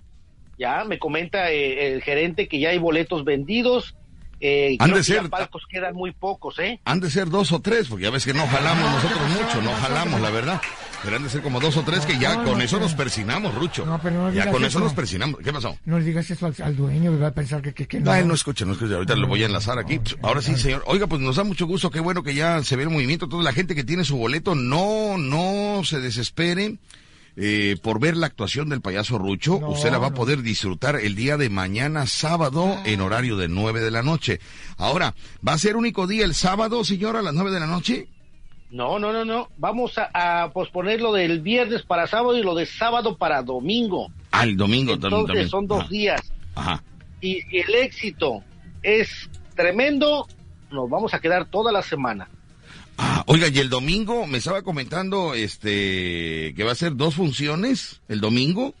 Ya me comenta eh, el gerente que ya hay boletos vendidos. Eh, Han creo de que ser- ya palcos quedan muy pocos, ¿eh? Han de ser dos o tres, porque ya ves que no jalamos nosotros mucho, no jalamos, la verdad. Pero han de ser como dos o tres que ya No, con no, eso pero- nos persinamos, Rucho. No, pero no ya digas con eso eso. nos persinamos. ¿Qué pasó? No le digas eso al, al dueño, va a pensar que, que, que No, él no escucha, no escucha. Ahorita lo voy a enlazar aquí. No, Ahora sí, señor. Oiga, pues nos da mucho gusto. Qué bueno que ya se ve el movimiento. Toda la gente que tiene su boleto, no, no se desespere. Eh, por ver la actuación del payaso Rucho, No, usted la va a no. poder disfrutar el día de mañana, sábado, en horario de nueve de la noche. Ahora, ¿va a ser único día el sábado, señor, a las nueve de la noche? No, no, no, no. Vamos a, a posponer lo del viernes para sábado y lo de sábado para domingo. Ah, el domingo también. Entonces también. son dos Ajá. días. Ajá. Y si el éxito es tremendo, nos vamos a quedar toda la semana. Ah, oiga, y el domingo me estaba comentando este que va a ser dos funciones el domingo.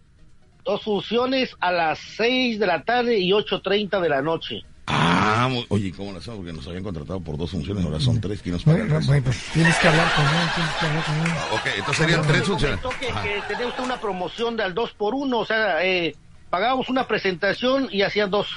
Dos funciones a las seis de la tarde y ocho treinta de la noche. Ah, muy- oye, ¿cómo lo hacemos? Porque nos habían contratado por dos funciones, ahora son tres. ¿Quién nos paga el Bueno, resto? bueno, pues tienes que hablar con él, tienes que hablar con él. Ok, entonces serían tres Me funciones. comentó que, Ajá. que tenía usted una promoción de al dos por uno, o sea, eh, pagábamos una presentación y hacían dos.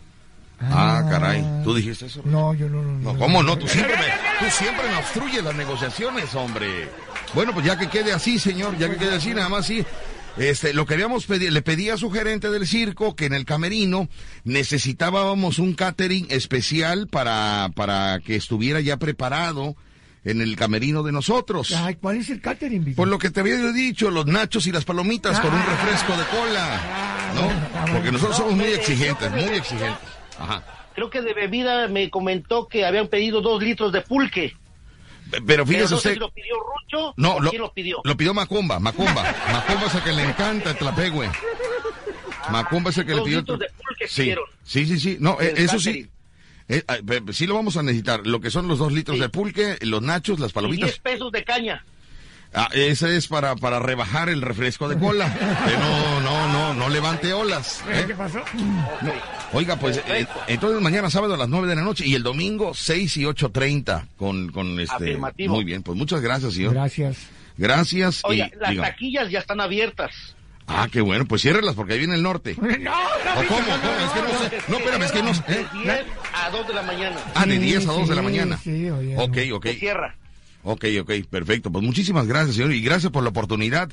Ah, caray, ¿tú dijiste eso? No, yo no, no. No, ¿cómo no? Tú siempre me, tú siempre me obstruyes las negociaciones, hombre. Bueno, pues ya que quede así, señor, ya que quede así, nada más sí. Este, lo que habíamos pedido, le pedí a su gerente del circo que en el camerino necesitábamos un catering especial para, para que estuviera ya preparado en el camerino de nosotros. Ay, ¿cuál es el catering, Víctor? Por lo que te había dicho, los nachos y las palomitas con un refresco de cola, ¿no? Porque nosotros somos muy exigentes, muy exigentes. Ajá. Creo que de bebida me comentó que habían pedido dos litros de pulque. Pero Pero fíjese no sé usted, si lo pidió Rucho no, o lo, quién lo pidió. lo pidió Macumba, Macumba. Macumba es el que le encanta el tlapehue. Macumba es el que le Dos pidió el litros tla- de pulque que sí, pidieron. Sí, sí, sí. No, eh, El eso sí. Eh, eh, sí lo vamos a necesitar. Lo que son los dos litros Sí. de pulque, los nachos, las Y palomitas. diez pesos de caña. Ah, ese es para, para rebajar el refresco de cola. Que no, no, no, no levante olas. ¿eh? ¿Qué pasó? No. Oiga, pues eh, Perfecto. entonces mañana sábado a las nueve de la noche y el domingo seis y ocho treinta con, con este. Afirmativo. Muy bien, pues muchas gracias, señor. Gracias. Gracias. Oiga, y, las dígame. taquillas ya están abiertas. Ah, qué bueno, pues ciérrelas porque ahí viene el norte. No, no, ¿O cómo? ¿Cómo? Es que no sé. No, espérame, es que no sé. De ¿eh? diez a dos de la mañana. Ah, de Sí, diez a dos de la sí, mañana. sí, oye, ok, no. ok. Se cierra. Ok, ok, perfecto. Pues muchísimas gracias, señor, y gracias por la oportunidad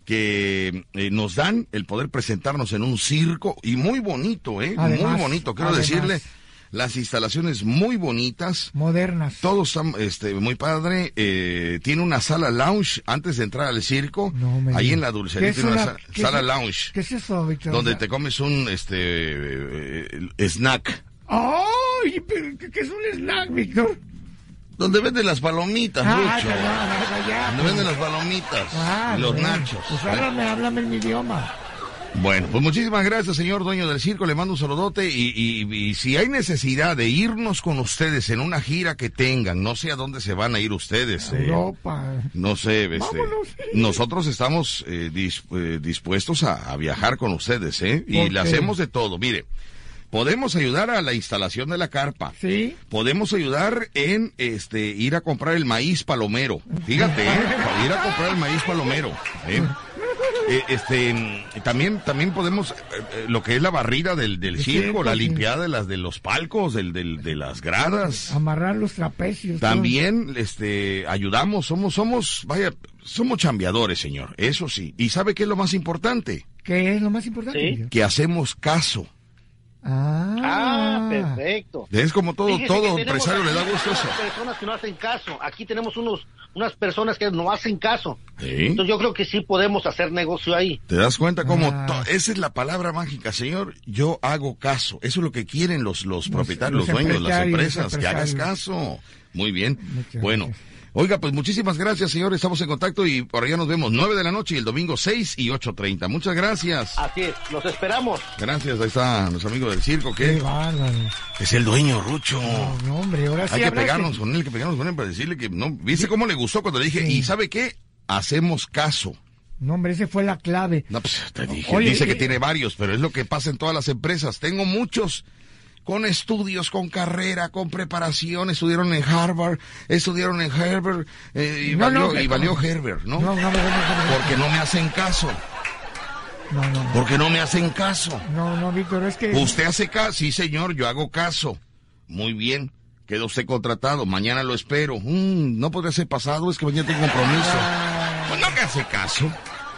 que eh, nos dan el poder presentarnos en un circo y muy bonito, ¿eh? Además, muy bonito. Quiero además. decirle, las instalaciones muy bonitas. Modernas. Todo está este, muy padre. Eh, tiene una sala lounge antes de entrar al circo. No me ahí digas. en la dulcería ¿Qué es tiene una, una- sa- qué sala es- lounge. ¿Qué es eso, Víctor? Donde O sea, te comes un este eh, snack. ¡Ay! ¿Pero qué qué es un snack, Víctor? Donde venden las palomitas, Ah, Lucho. ya, ya, ya, ya. Donde venden las palomitas. Ah, y los bueno. nachos. Pues ¿eh? háblame, háblame en mi idioma. Bueno, pues muchísimas gracias, señor dueño del circo. Le mando un saludote y, y, y si hay necesidad de irnos con ustedes en una gira que tengan, no sé a dónde se van a ir ustedes. eh, Europa. no sé, este, Vámonos. nosotros estamos eh, dis- eh, dispuestos a, a viajar con ustedes, ¿eh? Y ¿Por le qué? hacemos de todo. Mire, podemos ayudar a la instalación de la carpa. ¿Sí? Podemos ayudar en este ir a comprar el maíz palomero. Fíjate, ¿eh? Para ir a comprar el maíz palomero. ¿eh? Eh, este mm, también también podemos eh, eh, lo que es la barrida del, del El circo, circo, la sí. limpiada de las de los palcos, del, del de las gradas. Amarrar los trapecios. También este ayudamos, somos somos vaya, somos chambeadores, señor. Eso sí. ¿Y sabe qué es lo más importante? todo. ¿Qué es lo más importante? Sí. Víctor? Que hacemos caso. Ah. Ah, perfecto. Es como todo Fíjese todo que tenemos empresario le da aquí gusto eso. unas personas que no hacen caso. Aquí tenemos unos unas personas que no hacen caso. ¿Sí? Entonces yo creo que sí podemos hacer negocio ahí. ¿Te das cuenta cómo Ah. to- esa es la palabra mágica, señor? Yo hago caso. Eso es lo que quieren los, los propietarios, los, los dueños, las empresarios, empresas, que hagas empresarios. caso. Muy bien. Muchas Bueno, gracias. oiga, pues muchísimas gracias, señor. Estamos en contacto y por allá nos vemos nueve de la noche y el domingo seis y ocho treinta. Muchas gracias. Así es, los esperamos. Gracias, ahí está nuestro amigo del circo, Qué que bárbaro. es el dueño, Rucho. No, no, hombre, ahora sí Hay que hablaste. pegarnos con él, hay que pegarnos con él para decirle que no. ¿Viste cómo le gustó cuando le dije? Sí. ¿Y sabe qué? Hacemos caso. No, hombre, ese fue la clave. No, pues te dije, Oye, dice y- que tiene varios, pero es lo que pasa en todas las empresas. Tengo muchos con estudios, con carrera, con preparación, estudiaron en Harvard, estudiaron en Harvard, eh, y, No, valió, no, que- y valió Herbert, ¿no? No, no, no, no, no, Porque no me hacen caso, no, no, no, porque no me hacen caso. no, no, Víctor, es que... ¿Usted hace caso? Sí, señor, yo hago caso. Muy bien, queda usted contratado, mañana lo espero. Mm, no podría ser pasado, es que mañana tengo compromiso. Pues no me hace caso.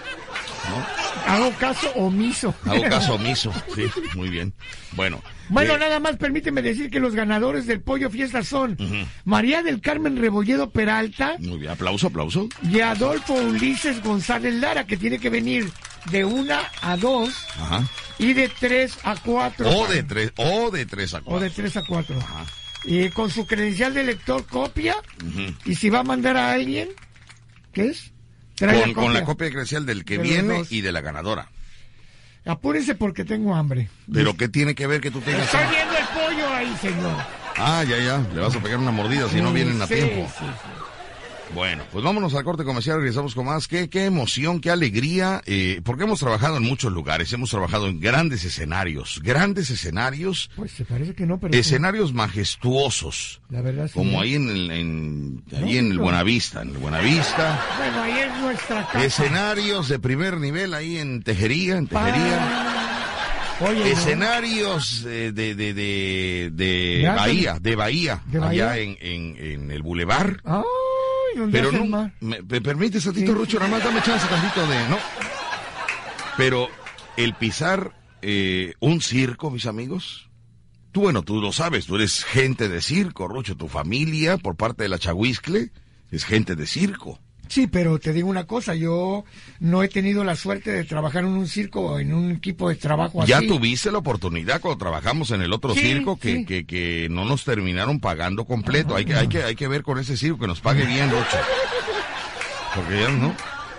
Hago caso omiso. Hago caso omiso, sí, muy bien. Bueno. Bueno, eh, nada más permíteme decir que los ganadores del Pollo Fiesta son María del Carmen Rebolledo Peralta Muy bien, aplauso, aplauso. y Adolfo Ulises González Lara, que tiene que venir de una a dos Ajá. y de tres a cuatro. O de tres, o de tres a O cuatro. de tres a cuatro. Y con su credencial de lector copia. Y si va a mandar a alguien, ¿qué es? Trae Con, con la copia credencial del que De los viene dos. y de la ganadora. Apúrense porque tengo hambre. Pero ¿qué tiene que ver que tú tengas? Estoy viendo el pollo ahí, señor. Ah, ya, ya. Le vas a pegar una mordida si no Sí, vienen a sí, tiempo. sí, sí. Bueno, pues vámonos al corte comercial, regresamos con más. Qué, qué emoción, qué alegría, eh, porque hemos trabajado en muchos lugares, hemos trabajado en grandes escenarios, grandes escenarios, Pues se parece que no, pero... escenarios majestuosos, La verdad sí. como ¿eh? ahí en el, en, No, ahí en el no. Buenavista, en el Buenavista. Bueno, ahí es nuestra casa. Escenarios de primer nivel ahí en Tejería, en Tejería. Oye, no. Escenarios eh, de, de, de, de ¿De Ángeles? Bahía, de Bahía, ¿De allá Bahía? en, en, en el Boulevard. Ay, ¿dónde Pero hace el no, mar? me, me permites tantito, Sí. Rucho, nada más dame chance tantito de, no. Pero el pisar eh, un circo, mis amigos, tú, bueno, tú lo sabes, tú eres gente de circo, Rucho, tu familia, por parte de la Chahuiscle, es gente de circo. Sí, pero te digo una cosa, yo no he tenido la suerte de trabajar en un circo o en un equipo de trabajo Ya así. tuviste la oportunidad cuando trabajamos en el otro Sí, circo que, sí. que, que no nos terminaron pagando completo. Hay que, hay que, hay que ver con ese circo que nos pague bien, Rucho. Porque ya no.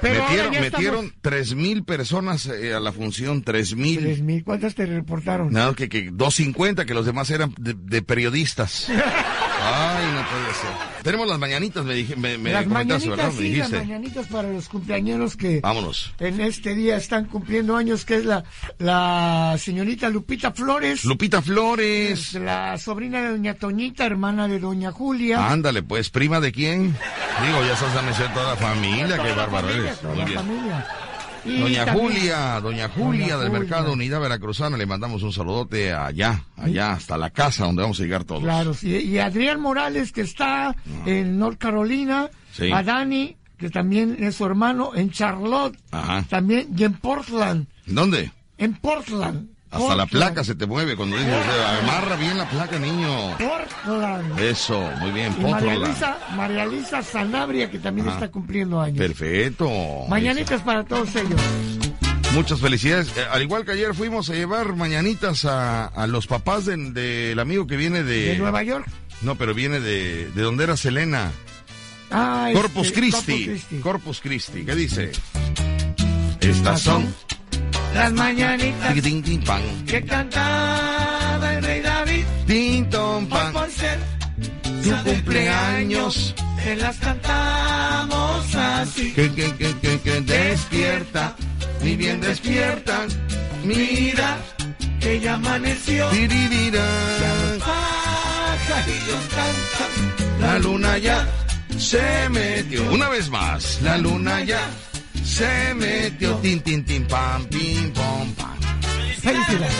Pero metieron ahora ya metieron estamos... tres mil personas eh, a la función, tres mil. Tres mil, ¿cuántas te reportaron? Nada, que, que doscientos cincuenta, que los demás eran de, de periodistas. Ay, no puede ser. Tenemos las mañanitas, me dije, me, me las comentaste, mañanitas, ¿verdad? Me sí, dijiste. las mañanitas para los cumpleañeros que Vámonos. en este día están cumpliendo años, que es la, la señorita Lupita Flores. Lupita Flores. La sobrina de doña Toñita, hermana de doña Julia. Ándale, pues, ¿prima de quién? Digo, ya estás a mencionar toda la familia, Toda qué la bárbaro familia, eres. toda Muy la bien. familia. Y Doña también- Julia, doña Julia Doña del Julia. Mercado Unidad Veracruzana, le mandamos un saludote allá, allá, hasta la casa donde vamos a llegar todos. Claro, sí. Y Adrián Morales, que está en North Carolina. Sí. A Dani, que también es su hermano, en Charlotte. Ajá. También, y en Portland. ¿Dónde? En Portland. Hasta la Portland. placa se te mueve cuando dices, eh, amarra bien la placa, niño. Portland. Eso, muy bien, Y María Portland. Luisa, María Luisa Sanabria, que también Ajá. está cumpliendo años. Perfecto. Mañanitas para todos ellos. Muchas felicidades. Eh, al igual que ayer fuimos a llevar mañanitas a, a los papás del de, del amigo que viene de... De Nueva York. No, pero viene de, de donde era Selena. Ah, Corpus este, Christi. Corpus Christi. Corpus Christi. ¿Qué dice? Estas son... Las mañanitas Tin, tin, pan. que cantaba el rey David. Tin, ton, Hoy pan. por ser Tu su cumpleaños. se las cantamos así. Que, que, que, que, que despierta. Ni bien despierta. Mira. Que ya amaneció. Tiririra. Pajarillos cantan. La luna ya se metió. Una vez más. La luna ya se metió. Tin, tin, tin, pam, pim, pom, pam. Felicidades.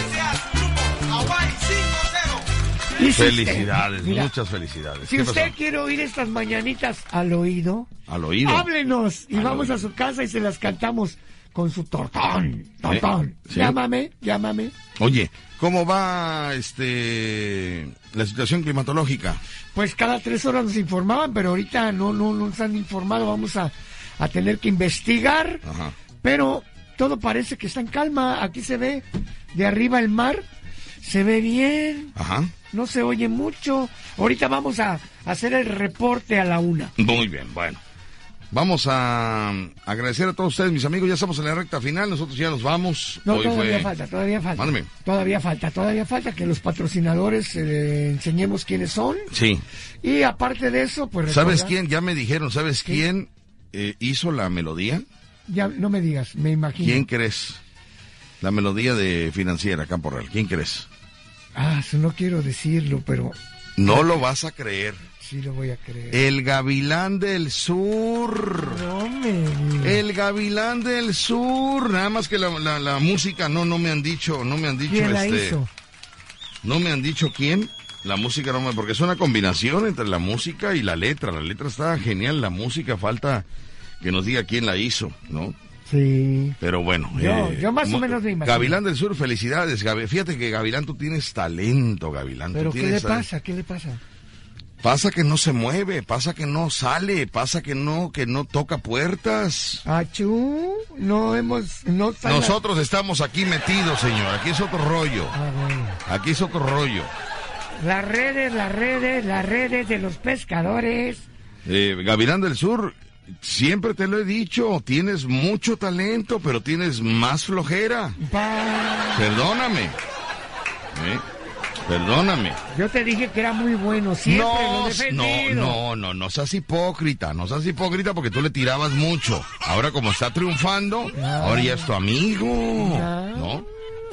Y si Felicidades, usted- mira, muchas felicidades. Si ¿Qué usted pasó? quiere oír estas mañanitas al oído, Al oído. háblenos y Al vamos oído. a su casa y se las cantamos con su tortón. Tortón. ¿Eh? ¿Sí? Llámame, llámame. Oye, ¿cómo va este la situación climatológica? Pues cada tres horas nos informaban, pero ahorita no, no, no nos han informado. Vamos a, a tener que investigar. Ajá. Pero todo parece que está en calma. Aquí se ve de arriba el mar. Se ve bien. Ajá. No se oye mucho. Ahorita vamos a hacer el reporte a la una. Muy bien, bueno. Vamos a agradecer a todos ustedes, mis amigos. Ya estamos en la recta final. Nosotros ya nos vamos. No, Hoy todavía fue... falta, todavía falta. Mándame. Todavía falta, todavía falta que los patrocinadores eh, enseñemos quiénes son. Sí. Y aparte de eso, pues... ¿Sabes recordar- quién? Ya me dijeron, ¿sabes ¿Qué? quién eh, hizo la melodía? Ya, no me digas, me imagino. ¿Quién crees? La melodía de Financiera, Campo Real. ¿Quién crees? Ah, eso no quiero decirlo, pero No lo vas a creer. sí lo voy a creer. El Gavilán del Sur. No me digas. El Gavilán del Sur. Nada más que la, la, la música, no, no me han dicho, no me han dicho ¿Quién la este. hizo? No me han dicho quién. La música no me, porque es una combinación entre la música y la letra. La letra está genial, la música falta que nos diga quién la hizo, ¿no? Sí. Pero bueno. Yo- yo más o mo- menos me imagino. Gavilán del Sur, felicidades. Gavi- Fíjate que Gavilán, tú tienes talento, Gavilán. tú ¿Pero qué tienes le tal- pasa? ¿Qué le pasa? Pasa que no se mueve, pasa que no sale, pasa que no, que no toca puertas. Achú, no hemos... No sale- Nosotros estamos aquí metidos, señor. Aquí es otro rollo. Ah, bueno. Aquí es otro rollo. Las redes, las redes, las redes de los pescadores. Eh, Gavilán del Sur, siempre te lo he dicho, tienes mucho talento, pero tienes más flojera. Pa- Perdóname. ¿Eh? Perdóname. Yo te dije que era muy bueno, siempre lo No, he defendido. no, no, no, no seas hipócrita, no seas hipócriita porque tú le tirabas mucho. Ahora como está triunfando, Ah. ahora ya es tu amigo, Ah. ¿no?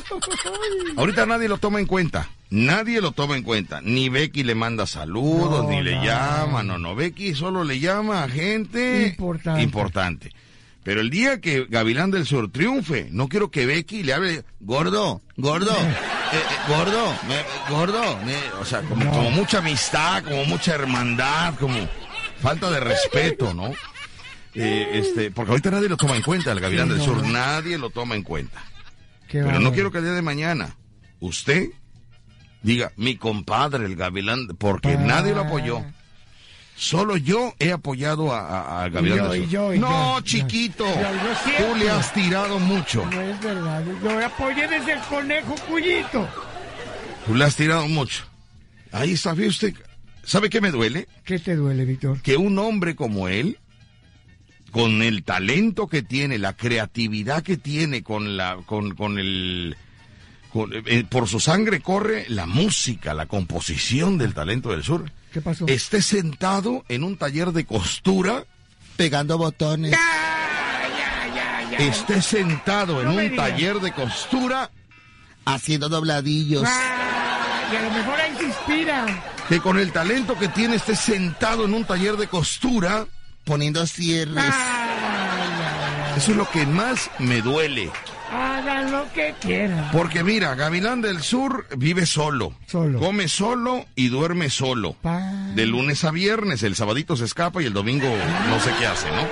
Ahorita nadie lo toma en cuenta, nadie lo toma en cuenta. Ni Becky le manda saludos, No, ni le no. llama, no, no. Becky solo le llama a gente Importante. importante. Pero el día que Gavilán del Sur triunfe, no quiero que Becky le hable, gordo, gordo, eh, eh, gordo, me- gordo, me-". o sea, como, No. como mucha amistad, como mucha hermandad, como falta de respeto, ¿no? Eh, este, porque ahorita nadie lo toma en cuenta, el Gavilán Sí, del no, Sur, no. nadie lo toma en cuenta. Qué Pero no bárbaro. quiero que el día de mañana usted diga, mi compadre, el Gavilán, porque Ah. nadie lo apoyó. Solo yo he apoyado a, a, a Gavilán Y yo, del y Sur. yo, y no, yo. chiquito, Yo- yo siempre. tú le has tirado mucho. No es verdad, yo apoyé desde el conejo Cuyito. Tú le has tirado mucho. Ahí está, ¿ve usted? ¿Sabe qué me duele? ¿Qué te duele, Víctor? Que un hombre como él con el talento que tiene, la creatividad que tiene, con la, con, con el, con, eh, por su sangre corre la música, la composición del talento del sur. ¿Qué pasó? Esté sentado en un taller de costura Pegando botones. Ya, ya, ya, ya. esté sentado en No me un digas. taller de costura, Haciendo dobladillos. Ah, y a lo mejor ahí se inspira. que con el talento que tiene esté sentado en un taller de costura. Poniendo cierres. Ah, Eso es lo que más me duele. hagan lo que quieran. Porque mira, Gavilán del Sur vive solo. Solo. Come solo y duerme solo. Pa- De lunes a viernes, el sabadito se escapa y el domingo no sé qué hace, ¿no?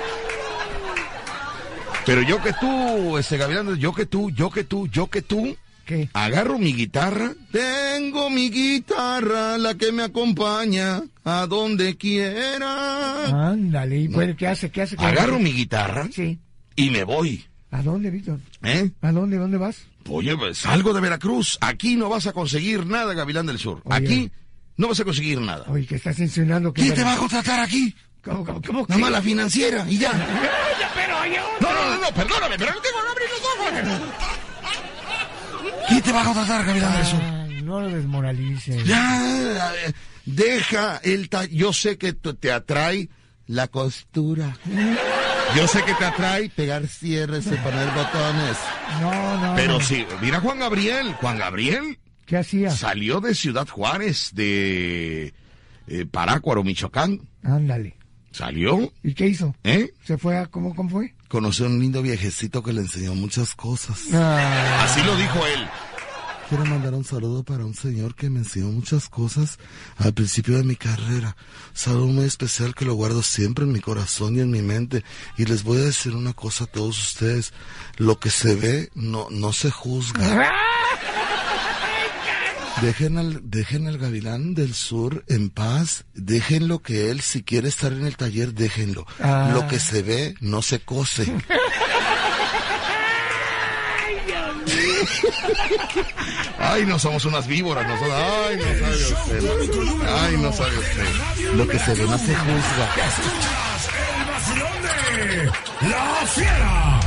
Pero yo que tú, este Gavilán, yo que tú, yo que tú, yo que tú, ¿Qué? agarro mi guitarra. Tengo mi guitarra, la que me acompaña a donde quiera. Ándale, ¿y pues, qué hace? ¿Qué hace? ¿Qué Agarro hace? mi guitarra Sí. y me voy. ¿A dónde, Víctor? ¿Eh? ¿A dónde? ¿Dónde vas? Oye, pues, salgo de Veracruz. Aquí no vas a conseguir nada, Gavilán del Sur. Oye. Aquí no vas a conseguir nada. Oye, que estás insinuando que... ¿Quién te va a contratar aquí? ¿Cómo, cómo, cómo que? Nada más la financiera y ya. Ya, pero oye, No, no, no, no, perdóname, pero no tengo que abrir los ojos. ¿Quién te va a contratar, Gavilán del Sur? Ay, no lo desmoralices. Ya, eh, deja el ta... Yo sé que t- te atrae la costura. Yo sé que te atrae, Pegar cierres y poner botones. No, no. pero no. sí, mira Juan Gabriel. Juan Gabriel ¿Qué hacía? salió de Ciudad Juárez, de eh, Parácuaro, Michoacán. Ándale. Salió, ¿Y qué hizo? ¿eh? ¿Se fue a... ¿Cómo, cómo fue? Conoció a un lindo viejecito que le enseñó muchas cosas. Ah, Así lo dijo él. Quiero mandar un saludo para un señor que me enseñó muchas cosas al principio de mi carrera. Saludo muy especial que lo guardo siempre en mi corazón y en mi mente. Y les voy a decir una cosa a todos ustedes. Lo que se ve no, no se juzga. Dejen al, dejen al Gavilán del Sur en paz. Déjenlo que él, si quiere estar en el taller, déjenlo. Ah. Lo que se ve no se cose. Ay, no somos unas víboras nosotros. Ay, no sabe usted. Ay, no sabe usted. Lo que se ve no se juzga. ¡La Fiera!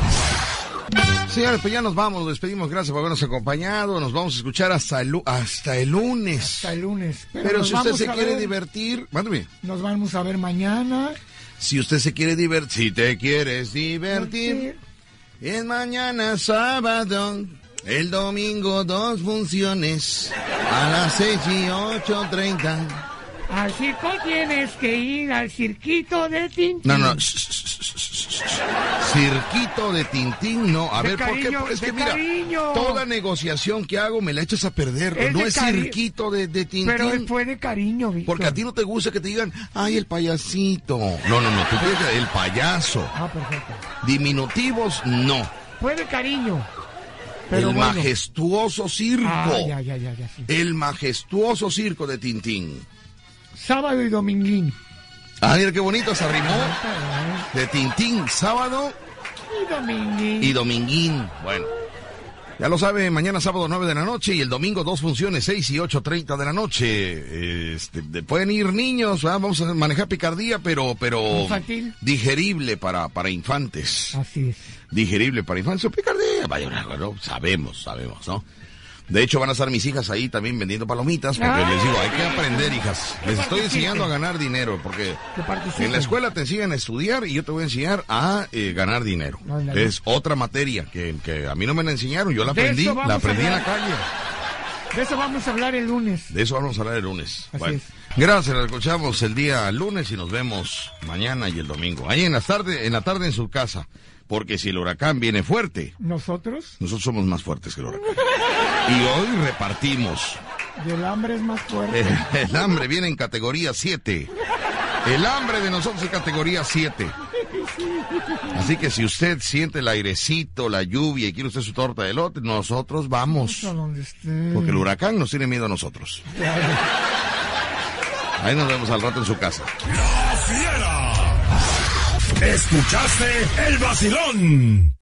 Señores, pues ya nos vamos, nos despedimos, gracias por habernos acompañado, nos vamos a escuchar hasta el, lu- hasta el lunes. hasta el lunes. Pero, Pero nos si usted vamos se a quiere ver- divertir, mándame. Nos vamos a ver mañana. Si usted se quiere divertir, si te quieres divertir, es mañana sábado, el domingo dos funciones, a las seis y ocho treinta. Al circo tienes que ir, al cirquito de Tintín. No, no, sh- sh- sh- sh- sh- sh- cirquito de Tintín, no. A De ver, cariño, ¿por qué? Es de que mira, cariño. toda negociación que hago me la echas a perder. Es no de es cari- cirquito de, de Tintín. Pero fue de cariño, Víctor. Porque a ti no te gusta que te digan, ay, el payasito. No, no, no, tú quieres que- el payaso. Ah, perfecto. Diminutivos, no. Fue de cariño. Pero el bueno. majestuoso circo. Ah, ya, ya, ya, ya, sí. El majestuoso circo de Tintín. Sábado y dominguín. Ah, mira qué bonito se arrimó. De Tintín, sábado Y dominguín. y dominguín. Bueno, ya lo sabe, mañana sábado nueve de la noche y el domingo dos funciones, seis y ocho treinta de la noche. Este, de- pueden ir niños, ¿verdad? Vamos a manejar picardía, pero, pero Infantil. digerible para, para infantes. Así es. Digerible para infantes. Picardía, vaya, ¿no? Sabemos, sabemos, ¿no? De hecho, van a estar mis hijas ahí también vendiendo palomitas, porque Ah. les digo, hay que aprender, hijas. Les estoy participen. enseñando a ganar dinero, porque Que participen. en la escuela te enseñan a estudiar y yo te voy a enseñar a eh, ganar dinero. Ándale. Es otra materia que, que a mí no me la enseñaron, yo la De aprendí, eso vamos la a aprendí en la hablar. calle. De eso vamos a hablar el lunes. De eso vamos a hablar el lunes. Así Bueno, es. gracias, nos escuchamos el día lunes y nos vemos mañana y el domingo. Ahí en la tarde, en la tarde en su casa, porque si el huracán viene fuerte, Nosotros, nosotros somos más fuertes que el huracán. Y hoy repartimos. del hambre es más fuerte. El, el hambre viene en categoría siete. El hambre de nosotros es categoría siete. Así que si usted siente el airecito, la lluvia y quiere usted su torta de elote, nosotros vamos. A donde esté. Porque el huracán nos tiene miedo a nosotros. Ahí nos vemos al rato en su casa. ¡La Fiera! ¿Escuchaste el vacilón?